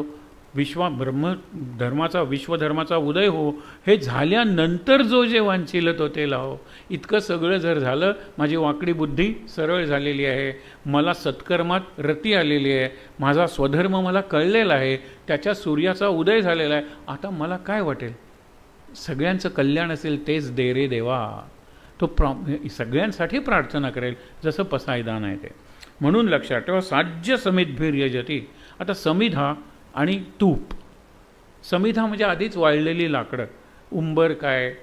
विश्वधर्माचा उदय हो, हे झाल्यानंतर जो जे वांछिल तो ते लाहो. इतकं सगळं जर झालं, माझी वाकडी बुद्धी सरळ झालेली आहे, मला सत्कर्मात रती आलेली आहे, माझा स्वधर्म मला कळलेला आहे, त्याच्या सूर्याचा उदय झालेला आहे, आता मला काय वाटेल? सगळ्यांचं कल्याण असेल तेच दे रे देवा. तो सगळ्यांसाठी प्रार्थना करेल, जसं पसायदान आहे ते. म्हणून लक्षात ठेवा, साज्य समिधभिर यजती. आता समिधा आणि तूप. समिधा म्हणजे आधीच वाळलेली लाकडं, उंबर काय,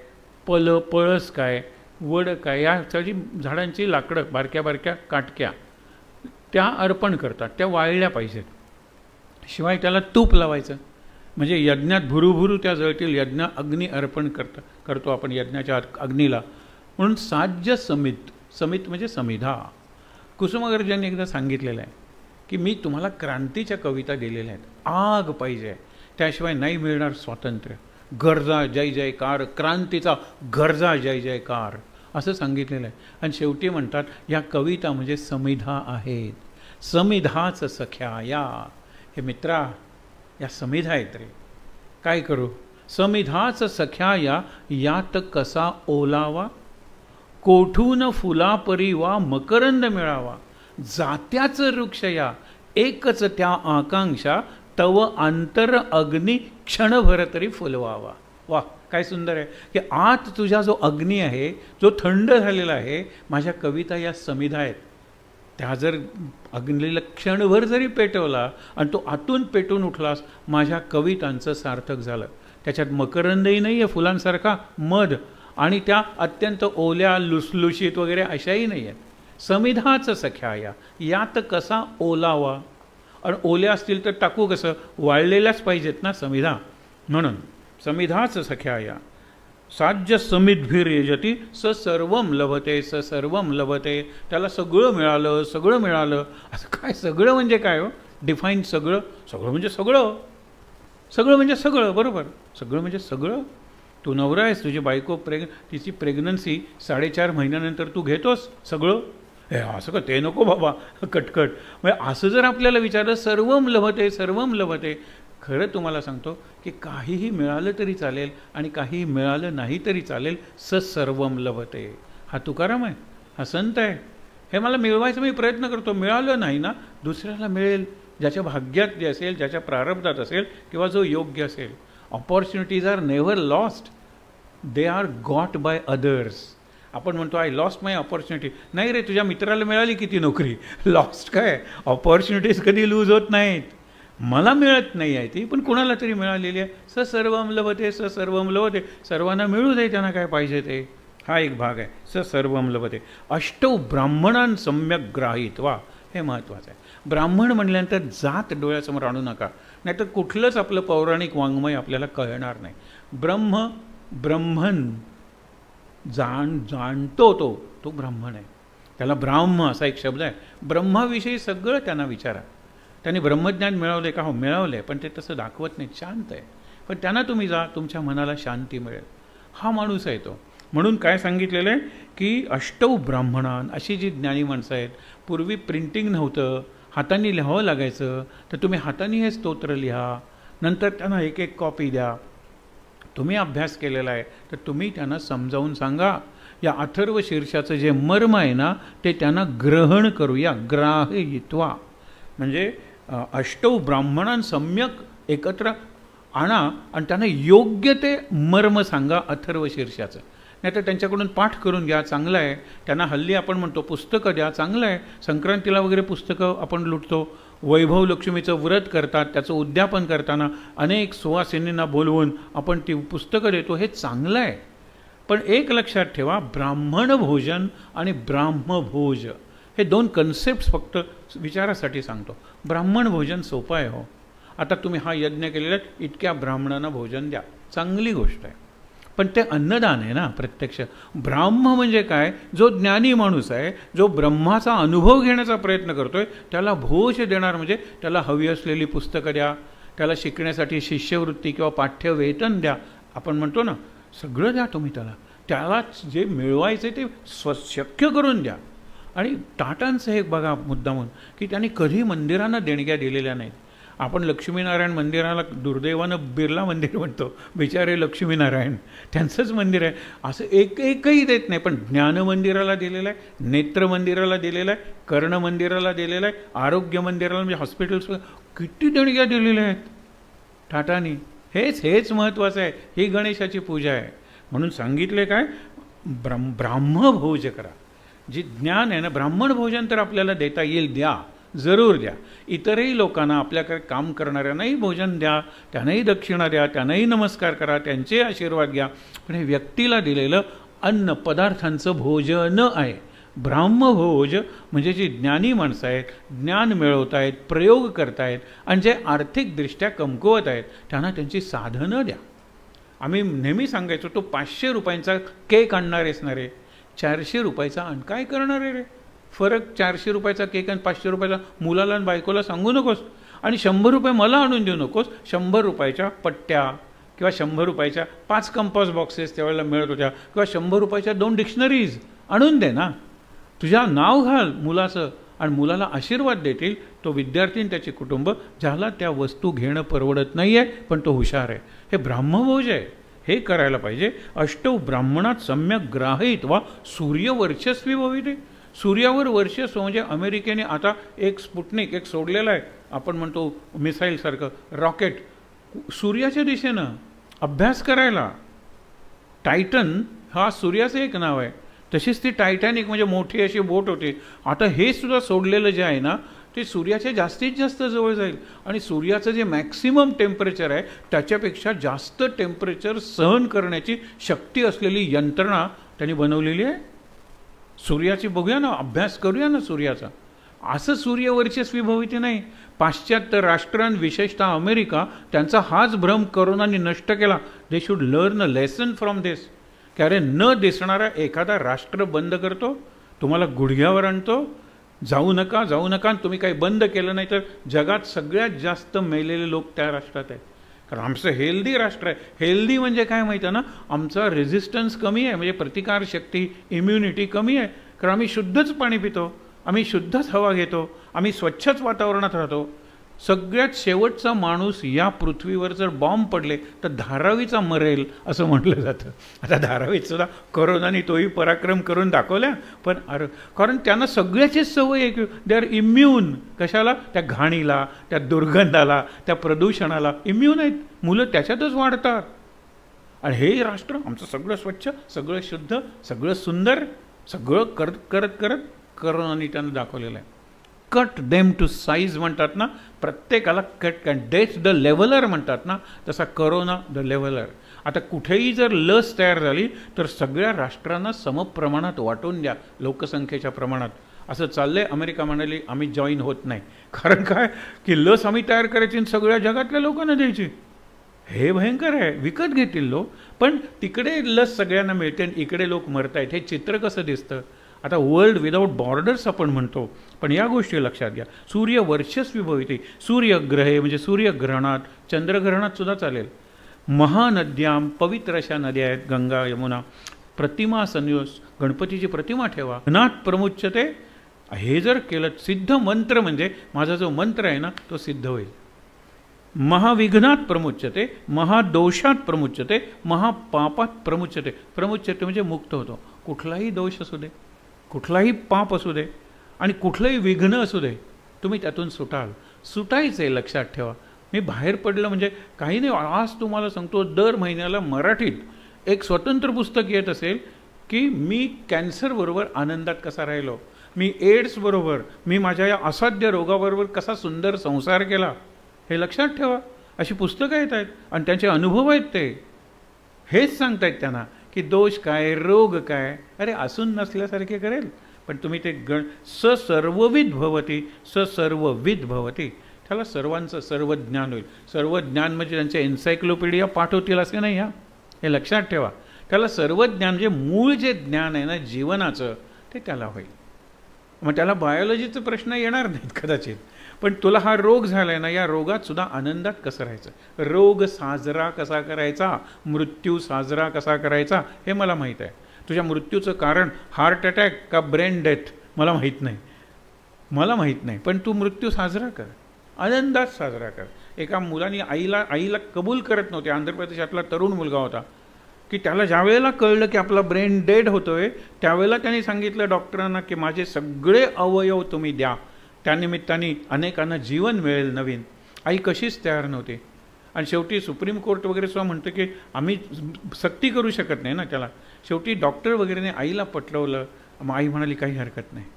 पळस काय, वड काय, या सगळी झाडांची लाकडं, बारक्या बारक्या काटक्या, त्या अर्पण करतात. त्या वाळल्या पाहिजेत, शिवाय त्याला तूप लावायचं, म्हणजे यज्ञात भुरूभुरू त्या जळतील. यज्ञ अग्नी अर्पण करतो आपण यज्ञाच्या अग्नीला. म्हणून साज्य समित म्हणजे समिधा. कुसुमाग्रजांनी एकदा सांगितलेलं आहे की मी तुम्हाला क्रांतीच्या कविता दिलेल्या आहेत, आग पाहिजे, त्याशिवाय नाही मिळणार स्वातंत्र्य. गरजा जय जयकार, क्रांतीचा गरजा जय जयकार, असं सांगितलेलं आहे. आणि शेवटी म्हणतात या कविता म्हणजे समिधा आहेत. समिधाच सख्या या. हे मित्रा, या समिधा आहेत रे. काय करू? समिधाच सख्या या, यात कसा ओलावा, कोठून फुलापरी वा मकरंद मिळावा, जात्याचं वृक्ष या, एकच त्या आकांक्षा, तव अंतर अग्नी क्षणभर तरी फुलवावा. वा, काय सुंदर आहे की आत तुझा जो अग्नी आहे, जो थंड झालेला आहे, माझ्या कविता या समिधा आहेत. त्या जर अग्नीला क्षणभर जरी पेटवला आणि तो आतून पेटून उठलास, माझ्या कवितांचं सार्थक झालं. त्याच्यात मकरंदही नाही आहे फुलांसारखा, मध, आणि त्या अत्यंत ओल्या लुसलुशीत वगैरे अशाही नाही आहेत. समिधाच सख्या या, यात कसा ओलावा. आणि ओल्या असतील तर टाकू कसं? वाळलेल्याच पाहिजेत ना समिधा. म्हणून समिधाच सख्या या, साज्य समिधभिर यजती, स सर्वम लभते, स सर्वम लभते. त्याला सगळं मिळालं, सगळं मिळालं. असं काय सगळं म्हणजे काय हो? डिफाईन सगळं. सगळं म्हणजे सगळं, सगळं म्हणजे सगळं, बरोबर. सगळं म्हणजे सगळं. तू नवरा आहेस, तुझी बायको तिची प्रेग्नन्सी 4.5 महिन्यानंतर तू घेतोस सगळं. हे असं का? ते नको बाबा, कटकट. म्हणजे असं जर आपल्याला विचारलं, सर्वम लभते, सर्वम लभते. खरं तुम्हाला सांगतो की काहीही मिळालं तरी चालेल आणि काहीही मिळालं नाही तरी चालेल, स सर्वम लभते. हा तुकाराम आहे, हा संत आहे. हे मला मिळवायचं मी प्रयत्न करतो, मिळालं नाही ना, दुसऱ्याला मिळेल, ज्याच्या भाग्यात जे असेल, ज्याच्या प्रारब्धात असेल, किंवा जो योग्य असेल. Opportunities are never lost, they are got by others. आपण म्हणतो आय लॉस्ट माय ऑपॉर्च्युनिटी. नाही रे, तुझ्या मित्राला मिळाली किती नोकरी, लॉस्ट काय? ऑपॉर्च्युनिटीज कधी लूज होत नाहीत. मला मिळत नाही आहे ती, पण कुणाला तरी मिळालेली आहे. स सर्वम लभते, स सर्वम लभते. सर्वांना मिळू दे त्यांना काय पाहिजे ते. हा एक भाग आहे, स सर्वम लभते. अष्टौ ब्राह्मणां सम्यक ग्राहित. वा, हे महत्त्वाचं आहे. ब्राह्मण म्हणल्यानंतर जात डोळ्यासमोर आणू नका, नाहीतर कुठलंच आपलं पौराणिक वाङ्मय आपल्याला कळणार नाही. ब्रह्मन जाणतो तो ब्राह्मण आहे. त्याला ब्राह्म असा एक शब्द आहे. ब्रह्माविषयी सगळं त्यांना विचारा. त्यांनी ब्रह्मज्ञान मिळवले का? हो, मिळवले, पण ते तसं दाखवत नाही, शांत आहे. पण त्यांना तुम्ही जा, तुमच्या मनाला शांती मिळेल. हा माणूस आहे तो. म्हणून काय सांगितलेलं आहे की अष्टौ ब्राह्मणान, अशी जी ज्ञानी माणसं आहेत. पूर्वी प्रिंटिंग नव्हतं, हातांनी लिहावं लागायचं, तर तुम्ही हातांनी हे स्तोत्र लिहा, नंतर त्यांना एक एक कॉपी द्या. तुम्ही अभ्यास केलेला आहे तर तुम्ही त्यांना समजावून सांगा. या अथर्व शीर्षाचं जे मर्म आहे ना, ते त्यांना ग्रहण करूया. ग्राहयित्वा म्हणजे अष्टौ ब्राह्मणां सम्यक एकत्र आणा आणि त्यांना योग्य ते मर्म सांगा अथर्व शीर्षाचं. नाही तर त्यांच्याकडून पाठ करून घ्या, चांगलं आहे. त्यांना हल्ली आपण म्हणतो पुस्तकं द्या, चांगलं आहे. संक्रांतीला वगैरे पुस्तकं आपण लुटतो. वैभव लक्ष्मीचं व्रत करतात, त्याचं उद्यापन करताना अनेक सुवासिनींना बोलवून आपण ती पुस्तकं देतो, हे चांगलं आहे. पण एक लक्षात ठेवा, ब्राह्मण भोजन आणि ब्राह्मभोज हे दोन कन्सेप्ट फक्त विचारासाठी सांगतो. ब्राह्मण भोजन सोपं आहे हो. आता तुम्ही हा यज्ञ केलेला आहे, इतक्या ब्राह्मणांना भोजन द्या, चांगली गोष्ट आहे. पण ते अन्नदान आहे ना प्रत्यक्ष. ब्राह्म म्हणजे काय? जो ज्ञानी माणूस आहे, जो ब्रह्माचा अनुभव घेण्याचा प्रयत्न करतोय, त्याला भोज देणार म्हणजे त्याला हवी असलेली पुस्तकं द्या, त्याला शिकण्यासाठी शिष्यवृत्ती किंवा पाठ्यवेतन द्या. आपण म्हणतो ना, सगळं द्या तुम्ही त्याला. त्याला जे मिळवायचं ते शक्य करून द्या. आणि टाटांचं एक बघा मुद्दामून की त्यांनी कधी मंदिरांना देणग्या दिलेल्या नाहीत. आपण लक्ष्मीनारायण मंदिराला दुर्दैवानं बिर्ला मंदिर म्हणतो, बिचारे लक्ष्मीनारायण त्यांचंच मंदिर आहे, असं एकही देत नाही. पण ज्ञान मंदिराला दिलेलं आहे, नेत्र मंदिराला दिलेलं आहे, कर्ण मंदिराला दिलेलं आहे, आरोग्य मंदिराला म्हणजे हॉस्पिटल्स किती देणग्या दिलेल्या आहेत टाटांनी. हेच महत्त्वाचं आहे. ही गणेशाची पूजा आहे. म्हणून सांगितले काय, ब्राह्मभोज करा. जे ज्ञान आहे ना, ब्राह्मण भोजन तर आपल्याला देता येईल, द्या, जरूर द्या. इतरही लोकांना आपल्याकडे काम करणाऱ्यांनाही भोजन द्या, त्यांनाही दक्षिणा द्या, त्यांनाही नमस्कार करा, त्यांचे आशीर्वाद घ्या. पण हे व्यक्तीला दिलेलं अन्न पदार्थांचं भोजन आहे. ब्राह्मभोज म्हणजे जी ज्ञानी माणसं आहेत, ज्ञान मिळवत आहेत, प्रयोग करतायत आणि जे आर्थिकदृष्ट्या कमकुवत आहेत त्यांना त्यांची साधनं द्या. आम्ही नेहमी सांगायचो, तो 500 रुपयांचा केक आणणार आहेस ना रे, 400 रुपयाचा आण, काय करणार आहे रे फरक. 400 रुपयाचा केक आणि 500 रुपयाचा मुलाला आणि बायकोला सांगू नकोस. आणि 100 रुपये मला आणून देऊ नकोस. 100 रुपयाच्या पट्ट्या किंवा 100 रुपयाच्या 5 कंपास बॉक्सेस त्यावेळेला मिळत होत्या, किंवा 100 रुपयाच्या 2 डिक्शनरीज आणून दे ना. तुझ्या नाव घाल मुलाचं आणि मुलाला आशीर्वाद देतील तो विद्यार्थी आणि त्याचे कुटुंब, ज्याला त्या वस्तू घेणं परवडत नाही आहे पण तो हुशार आहे. हे ब्राह्मभोज आहे, हे करायला पाहिजे. अष्टौ ब्राह्मणात सम्यक ग्राहयित्वा सूर्यवर्चस्वी भविते. सूर्यावर वर्चस्व म्हणजे अमेरिकेने आता एक स्पुटनिक एक सोडलेलं आहे, आपण म्हणतो मिसाईलसारखं रॉकेट, सूर्याच्या दिशेनं अभ्यास करायला. टायटन हा सूर्याचं एक नाव आहे. तशीच ती टायटॅनिक म्हणजे मोठी अशी बोट होती. आता हे सुद्धा सोडलेलं जे आहे ना, ते सूर्याच्या जास्तीत जास्त जवळ जाईल आणि सूर्याचं जे मॅक्सिमम टेम्परेचर आहे त्याच्यापेक्षा जास्त टेम्परेचर सहन करण्याची शक्ती असलेली यंत्रणा त्यांनी बनवलेली आहे. सूर्याची बघूया ना, अभ्यास करूया ना सूर्याचा. असं सूर्यवर्चस्वी भविते नाही. पाश्चात्य राष्ट्रां विशेषतः अमेरिका त्यांचा हाच भ्रम करोनाने नष्ट केला. They should learn a lesson from this. की अरे न दिसणारा एखादा राष्ट्र बंद करतो, तुम्हाला गुडघ्यावर आणतो, जाऊ नका जाऊ नका, तुम्ही काही बंद केलं नाही तर जगात सगळ्यात जास्त मेलेले लोक त्या राष्ट्रात आहेत. कारण आमचं हेल्दी राष्ट्र आहे. हेल्दी म्हणजे काय माहिती आहे ना, आमचा रेझिस्टन्स कमी आहे, म्हणजे प्रतिकारशक्ती इम्युनिटी कमी आहे. कारण आम्ही शुद्धच पाणी पितो, आम्ही शुद्धच हवा घेतो, आम्ही स्वच्छच वातावरणात राहतो. सगळ्यात शेवटचा माणूस या पृथ्वीवर जर बॉम्ब पडले तर धारावीचा मरेल असं म्हटलं जातं. आता धारावीत सुद्धा कोरोनाने तोही पराक्रम करून दाखवल्या. पण कारण त्यांना सगळ्याचीच सवय आहे की दे आर इम्यून. कशाला? त्या घाणीला, त्या दुर्गंधाला, त्या प्रदूषणाला इम्यून आहेत. मुलं त्याच्यातच वाढतात. आणि हे राष्ट्र आमचं सगळं स्वच्छ, सगळं शुद्ध, सगळं सुंदर, सगळं करत करत करत कोरोनाने त्यांना दाखवलेलं आहे. कट देम टू साईज म्हणतात ना, प्रत्येकाला कट डेथ द लेव्हलर म्हणतात ना, तसा करोना द लेव्हलर. आता कुठेही जर लस तयार झाली तर सगळ्या राष्ट्रांना समप्रमाणात वाटून द्या लोकसंख्येच्या प्रमाणात. असं चाललंय. अमेरिका म्हणाली आम्ही जॉईन होत नाही. कारण काय की लस आम्ही तयार करायची आणि सगळ्या जगातल्या लोकांना द्यायची. हे भयंकर आहे. विकत घेतील लोक, पण तिकडे लस सगळ्यांना मिळते आणि इकडे लोक मरत आहेत. हे चित्र कसं दिसतं. आता वर्ल्ड विदाऊट बॉर्डर्स आपण म्हणतो, पण या गोष्टी लक्षात घ्या. सूर्य वर्चस्वी भविते. सूर्यग्रहे म्हणजे सूर्यग्रहणात, चंद्रग्रहणात सुद्धा चालेल. महानद्याम, पवित्र अशा नद्या आहेत गंगा यमुना. प्रतिमा संन्योस, गणपतीची प्रतिमा ठेवा. नाथ प्रमुच्यते. हे जर केलं, सिद्ध मंत्र म्हणजे माझा जो मंत्र आहे ना तो सिद्ध होईल. महाविघ्नात प्रमुच्यते, महादोषात प्रमुच्यते, महापापात प्रमुच्यते. प्रमुच्यते म्हणजे मुक्त होतो. कुठलाही दोष असू दे, कुठलाही पाप असू दे आणि कुठलंही विघ्न असू दे, तुम्ही त्यातून सुटाल. सुटायचं आहे, लक्षात ठेवा. मी बाहेर पडलं म्हणजे काही नाही. आज तुम्हाला सांगतो, दर महिन्याला मराठीत एक स्वतंत्र पुस्तक येत असेल की मी कॅन्सरबरोबर आनंदात कसा राहिलो, मी एड्सबरोबर, मी माझ्या या असाध्य रोगाबरोबर कसा सुंदर संसार केला. हे लक्षात ठेवा. अशी पुस्तकं येत आहेत आणि त्यांचे अनुभव आहेत. ते हेच सांगतायत त्यांना की दोष काय, रोग काय. अरे असून नसल्यासारखे करेल. पण तुम्ही ते सर्वविद भवती, सर्वविद भवती. त्याला सर्वांचं सर्व ज्ञान होईल. सर्व ज्ञान म्हणजे त्यांच्या एन्सायक्लोपीडिया पाठवतील असे नाही. हे लक्षात ठेवा. त्याला सर्व ज्ञान म्हणजे मूळ जे ज्ञान आहे ना जीवनाचं, ते त्याला होईल. मग त्याला बायोलॉजीचा प्रश्न येणार नाहीत कदाचित. पण तुला हा रोग झाला आहे ना, या रोगात सुद्धा आनंदात कसं राहायचं, रोग साजरा कसा करायचा, मृत्यू साजरा कसा करायचा, हे मला माहीत आहे. तुझ्या मृत्यूचं कारण हार्ट अटॅक का ब्रेन डेथ मला माहीत नाही, पण तू मृत्यू साजरा कर, आनंदात साजरा कर. एका मुलाने आईला कबूल करत नव्हते. आंध्र प्रदेशातला तरुण मुलगा होता की त्याला ज्या वेळेला कळलं की आपला ब्रेन डेड होतोय, त्यावेळेला त्यांनी सांगितलं डॉक्टरांना की माझे सगळे अवयव तुम्ही द्या, त्यानिमित्ताने अनेकांना जीवन मिळेल नवीन. आई कशीच तयार नव्हती. आणि शेवटी सुप्रीम कोर्ट वगैरे सुद्धा म्हणतं की आम्ही सक्ती करू शकत नाही ना त्याला. शेवटी डॉक्टर वगैरेने आईला पटवलं. मग आई म्हणाली काही हरकत नाही,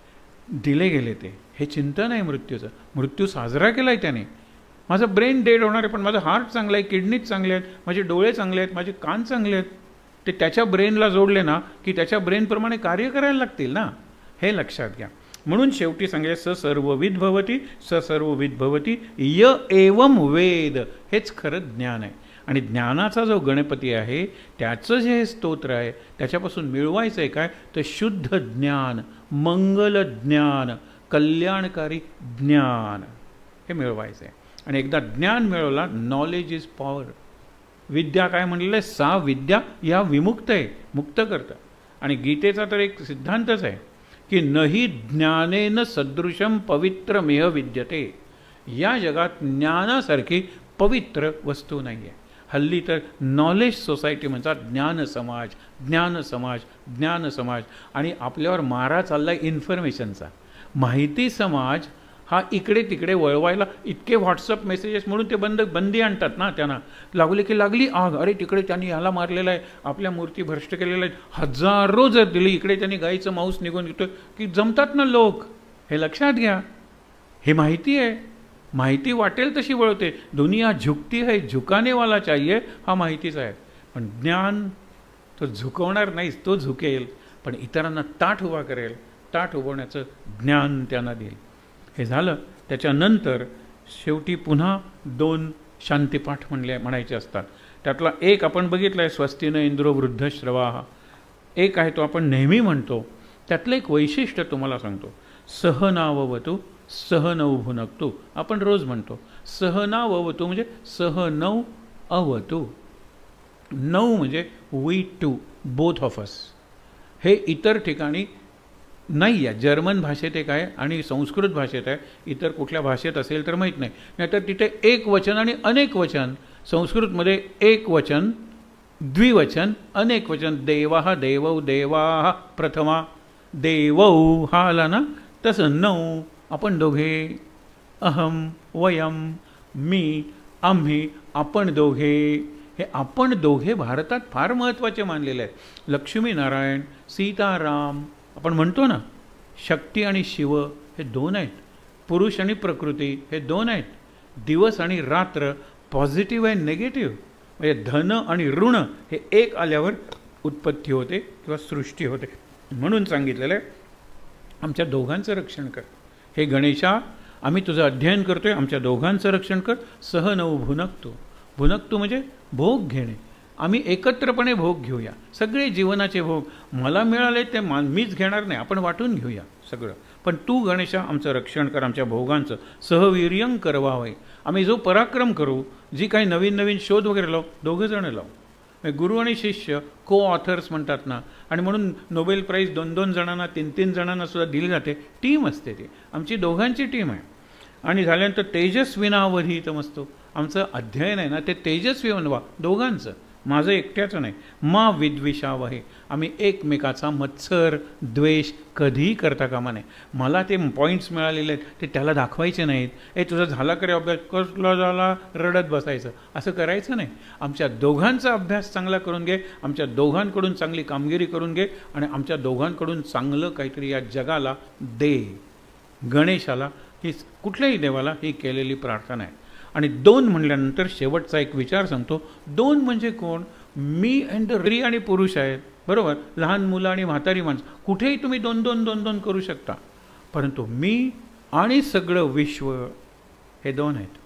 दिले गेले ते. हे चिंतन आहे मृत्यूचं. मृत्यू साजरा केला आहे त्याने. माझं ब्रेन डेड होणार आहे, पण माझं हार्ट चांगलं आहे, किडनीज चांगले आहेत, माझे डोळे चांगले आहेत, माझे कान चांगले आहेत. ते त्याच्या ब्रेनला जोडले ना की त्याच्या ब्रेनप्रमाणे कार्य करायला लागतील ना, हे लक्षात घ्या. म्हणून शेवटी सांगितले स सर्वविद भवती, स सर्वविद भवती य एवं वेद. हेच खरं ज्ञान आहे. आणि ज्ञानाचा जो गणपती आहे त्याचं जे स्तोत्र आहे त्याच्यापासून मिळवायचं आहे काय, तर शुद्ध ज्ञान, मंगल ज्ञान, कल्याणकारी ज्ञान हे मिळवायचं आहे. आणि एकदा ज्ञान मिळवला, नॉलेज इज पॉवर. विद्या काय म्हणलेलं आहे, सा विद्या या विमुक्त आहे, मुक्त करतं. आणि गीतेचा तर एक सिद्धांतच आहे की नही ज्ञानेन सदृशम पवित्रमेह विद्यते. या जगात ज्ञानासारखी पवित्र वस्तू नाही आहे. हल्ली तर नॉलेज सोसायटी म्हणतात ज्ञान समाज, ज्ञान समाज, ज्ञान समाज. आणि आपल्यावर मारा चालला आहे इन्फॉर्मेशनचा. माहिती समाज हा इकडे तिकडे वळवायला इतके व्हॉट्सअप मेसेजेस म्हणून ते बंदी आणतात ना. त्यांना लागले की लागली आग, अरे तिकडे त्यांनी ह्याला मारलेलं आहे, आपल्या मूर्ती भ्रष्ट केलेल्या आहेत, हजारो जर दिली, इकडे त्यांनी गाईचं मांस निघून येतो की जमतात ना लोक. हे लक्षात घ्या. हे माहिती आहे. माहिती वाटेल तशी वळते. दुनिया झुकती है, झुकानेवाला चाहिए, हा माहितीच आहे. पण ज्ञान तो झुकवणार नाहीच, तो झुकेल पण इतरांना ताठ उभा करेल. ताठ उभवण्याचं ज्ञान त्यांना देईल. हे झालं. त्याच्यानंतर शेवटी पुन्हा 2 शांतिपाठ म्हणायचे असतात. त्यातला एक आपण बघितलं आहे, स्वस्तिन इंद्रो वृद्धश्रवाः. एक आहे तो आपण नेहमी म्हणतो. त्यातलं एक वैशिष्ट्य तुम्हाला सांगतो. सहनाववतु सहनौ भुनक्तु. आपण रोज म्हणतो सहनाववतु म्हणजे सहनौ अवतु. नऊ म्हणजे we two, both of us. हे इतर ठिकाणी नाही आहे. जर्मन भाषेत एक आहे आणि संस्कृत भाषेत आहे. इतर कुठल्या भाषेत असेल तर माहीत नाही. नाहीतर तिथे एक वचन आणि अनेक वचन. संस्कृतमध्ये एक वचन, द्विवचन, अनेक वचन. देवाः देवौ देवाः प्रथमा, देवौ हा आला ना. तसं नऊ आपण दोघे, अहम, वयम, मी, आम्ही, आपण दोघे. हे आपण दोघे भारतात फार महत्त्वाचे मानलेले आहेत. लक्ष्मीनारायण, सीताराम आपण म्हणतो ना. शक्ती आणि शिव हे 2 आहेत. पुरुष आणि प्रकृती हे 2 आहेत. दिवस आणि रात्र, पॉझिटिव्ह आणि निगेटिव्ह. म्हणजे धन आणि ऋण हे एक आल्यावर उत्पत्ती होते किंवा सृष्टी होते. म्हणून सांगितलेलं आहे आमच्या दोघांचं रक्षण कर. हे गणेशा, आम्ही तुझं अध्ययन करतोय, आमच्या दोघांचं रक्षण कर. सहनौ भुनक्तु. भुनक्तु म्हणजे भोग घेणे. आम्ही एकत्रपणे भोग घेऊया. सगळे जीवनाचे भोग मला मिळाले ते मीच घेणार नाही, आपण वाटून घेऊया सगळं. पण तू गणेशा आमचं रक्षण कर, आमच्या भोगांचं. सहवीर्यं करवावय. आम्ही जो पराक्रम करू, जी काही नवीन नवीन शोध वगैरे लावू, 2 जण लावू. गुरु आणि शिष्य को ऑथर्स म्हणतात ना. आणि म्हणून नोबेल प्राईज 2-2 जणांना, 3-3 जणांना सुद्धा दिली जाते. टीम असते ती. आमची दोघांची टीम आहे. आणि झाल्यानंतर तेजस्विनावधीतमस्तु. आमचं अध्ययन आहे ना ते तेजस्वी बनवा, दोघांचं, माझं एकट्याचं नाही. मा विद्विषावहे. आम्ही एकमेकाचा मत्सर द्वेष कधीही करता कामा नये. मला ते पॉईंट्स मिळालेले आहेत ते त्याला दाखवायचे नाहीत. तुझा झाला करे अभ्यास, कसला झाला, रडत बसायचं, असं करायचं नाही. आमच्या दोघांचा अभ्यास चांगला करून घे, आमच्या दोघांकडून चांगली कामगिरी करून घे आणि आमच्या दोघांकडून चांगलं काहीतरी या जगाला दे. गणेशाला ही, कुठल्याही देवाला ही केलेली प्रार्थना आहे. आणि 2 म्हणल्यानंतर शेवटचा एक विचार सांगतो. 2 म्हणजे कोण? मी अँड स्त्री आणि पुरुष आहेत, बरोबर. लहान मुलं आणि म्हातारी माणसं, कुठेही तुम्ही 2-2 करू शकता. परंतु मी आणि सगळं विश्व हे 2 आहेत.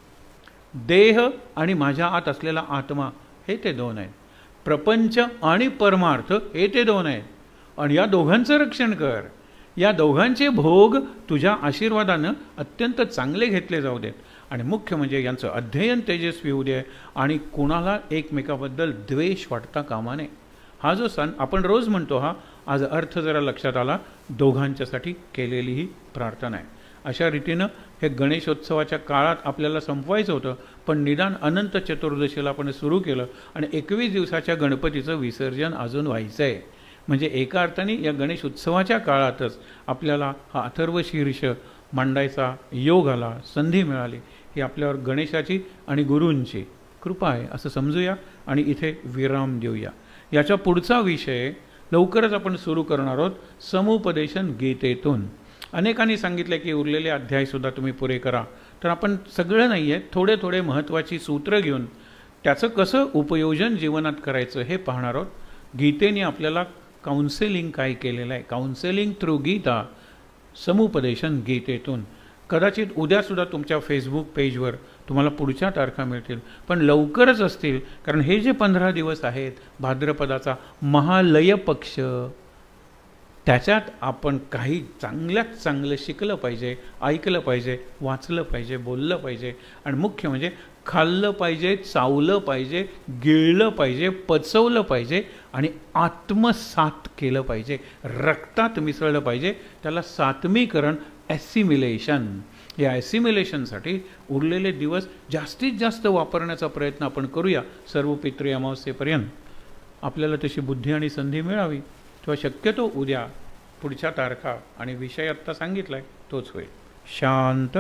देह आणि माझ्या आत असलेला आत्मा हे ते 2 आहेत. प्रपंच आणि परमार्थ हे ते 2 आहेत. आणि या दोघांचं रक्षण कर. या दोघांचे भोग तुझ्या आशीर्वादानं अत्यंत चांगले घेतले जाऊ देत. आणि मुख्य म्हणजे यांचं अध्ययन तेजस्वी होऊ दे आणि कोणाला एकमेकाबद्दल द्वेष वाटता कामा नये. हा जो सण आपण रोज म्हणतो, हा आज अर्थ जरा लक्षात आला, दोघांच्यासाठी केलेली ही प्रार्थना आहे. अशा रीतीनं हे गणेशोत्सवाच्या काळात आपल्याला संपवायचं होतं, पण निदान अनंत चतुर्दशीला आपण सुरू केलं आणि 21 दिवसाच्या गणपतीचं विसर्जन अजून व्हायचं आहे. म्हणजे एका अर्थाने या गणेश उत्सवाच्या काळातच आपल्याला हा अथर्वशीर्ष मांडायचा योग आला, संधी मिळाली. ही आपल्यावर गणेशाची आणि गुरूंची कृपा आहे असं समजूया आणि इथे विराम देऊया. याच्या पुढचा विषय लवकरच आपण सुरू करणार आहोत, समुपदेशन गीतेतून. अनेकांनी सांगितलं की उरलेले अध्यायसुद्धा तुम्ही पुरे करा. तर आपण सगळं नाही आहे, थोडे थोडे महत्त्वाची सूत्र घेऊन त्याचं कसं उपयोजन जीवनात करायचं हे पाहणार आहोत. गीतेने आपल्याला काउन्सेलिंग काय केलेलं आहे, काउन्सेलिंग थ्रू गीता, समुपदेशन गीतेतून. कदाचित उद्यासुद्धा तुमच्या फेसबुक पेजवर तुम्हाला पुढच्या तारखा मिळतील, पण लवकरच असतील, कारण हे जे 15 दिवस आहेत भाद्रपदाचा महालय पक्ष, त्याच्यात आपण काही चांगल्यात चांगलं शिकलं पाहिजे, ऐकलं पाहिजे, वाचलं पाहिजे, बोललं पाहिजे आणि मुख्य म्हणजे खाल्लं पाहिजे, चावलं पाहिजे, गिळलं पाहिजे, पचवलं पाहिजे आणि आत्मसात केलं पाहिजे, रक्तात मिसळलं पाहिजे. त्याला सात्मीकरण, ॲसिमिलेशन. या ॲसिमिलेशनसाठी उरलेले दिवस जास्तीत जास्त वापरण्याचा प्रयत्न आपण करूया. सर्व पितृ अमावस्येपर्यंत आपल्याला तशी बुद्धी आणि संधी मिळावी, तेव्हा शक्यतो उद्या पुढच्या तारखा आणि विषय आत्ता सांगितला आहे तोच होईल. शांत.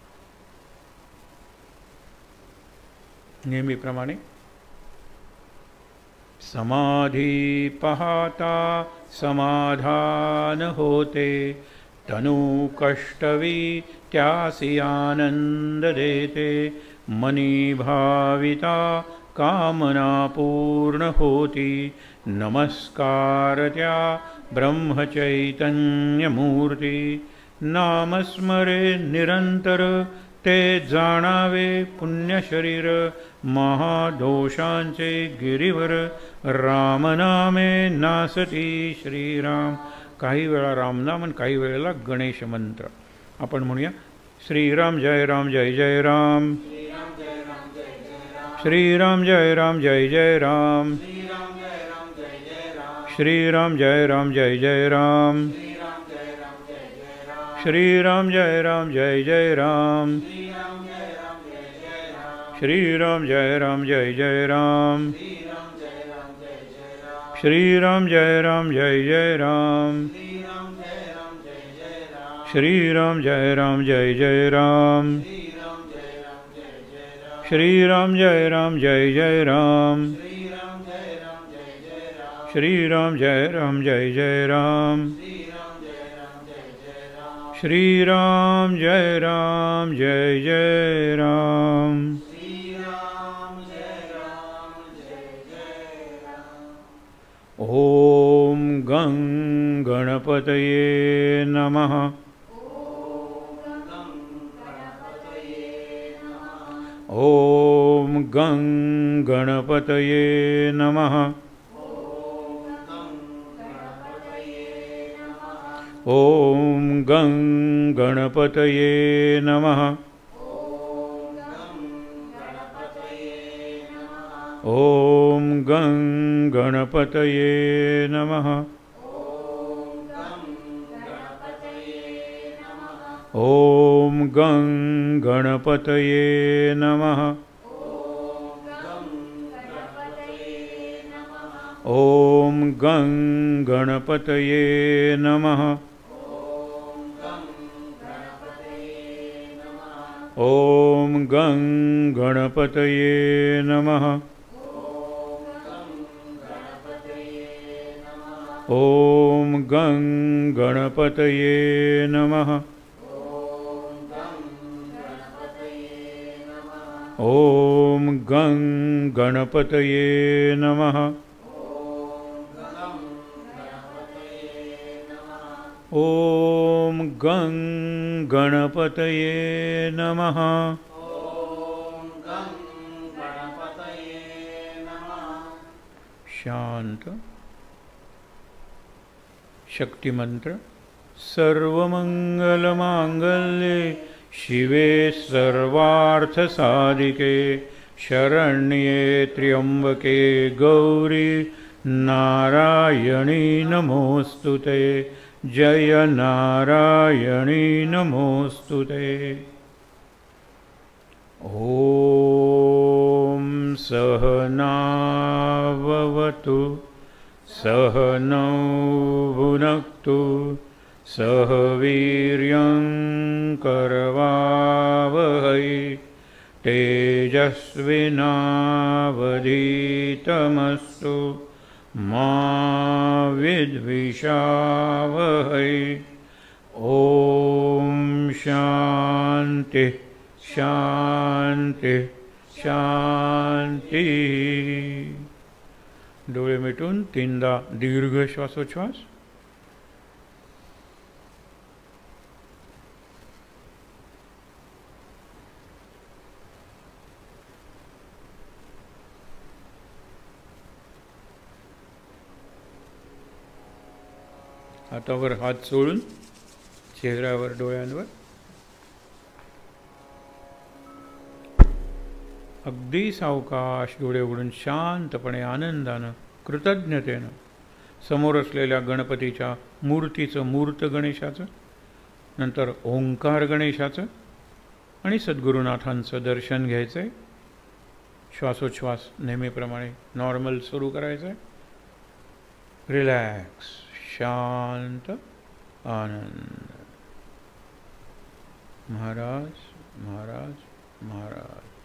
नेहमीप्रमाणे समाधी पाहता समाधान होते, तनु कष्टवी त्यासी आनंद देते, मनी भाविता कामना पूर्ण होती, नमस्कार त्या ब्रह्मचैतन्य मूर्ती. नामस्मरे निरंतर ते जाणावे पुण्यशरीर, महादोषांचे गिरीवर रामनामे नासती श्रीराम. काही वेळा रामनाम आणि काही वेळेला गणेश मंत्र आपण म्हणूया. श्रीराम जय राम जय जय राम, श्रीराम जय राम जय जय राम, श्रीराम जय राम जय जय राम, श्रीराम जय राम जय जय राम, श्रीराम जय राम जय जय राम, श्रीराम जय राम जय जय राम, श्रीराम जय राम जय जय राम, श्रीराम जय राम जय जय राम, श्रीराम जय राम जय जय राम, श्रीराम जय राम जय जय राम. ओम गं गणपतये नमः. ओम गं गणपतये नमः. ओम गं गणपतये नमः. ओम गं गणपतये नमः. ओम गं गणपतये नमः. ओम गं गणपतये नमः. ओम गं गणपतये नमः. ओम गं गणपतये नमः. ओम गं गणपतये नमः. ओम गं गणपतये नमः. शांत. शक्तिमंत्र. सर्वमंगलमांगल्ये शिवे सर्वार्थसाधिके शरण्ये त्र्यंबके गौरी नारायणी नमोस्तुते, जय नारायणी नमोस्तुते। ॐ सहनाववतु सहनौ भुनक्तु सह वीर्यं करवावहै तेजस्विनावधीतमस्तु मा विद्विषावहै। ॐ शान्ति शान्ति शान्ति। डोळे मिटून तीनदा दीर्घ श्वासोच्छ्वास। हातावर हात चोळून चेहऱ्यावर डोळ्यांवर अगदी सावकाश डोळे उघडून शांतपणे आनंदानं कृतज्ञतेनं समोर असलेल्या गणपतीच्या मूर्तीचं, मूर्त गणेशाचं, नंतर ओंकार गणेशाचं आणि सद्गुरुनाथांचं दर्शन घ्यायचं आहे। श्वासोच्छ्वास नेहमीप्रमाणे नॉर्मल सुरू करायचं आहे। रिलॅक्स, शांत, आनंद। महाराज महाराज महाराज।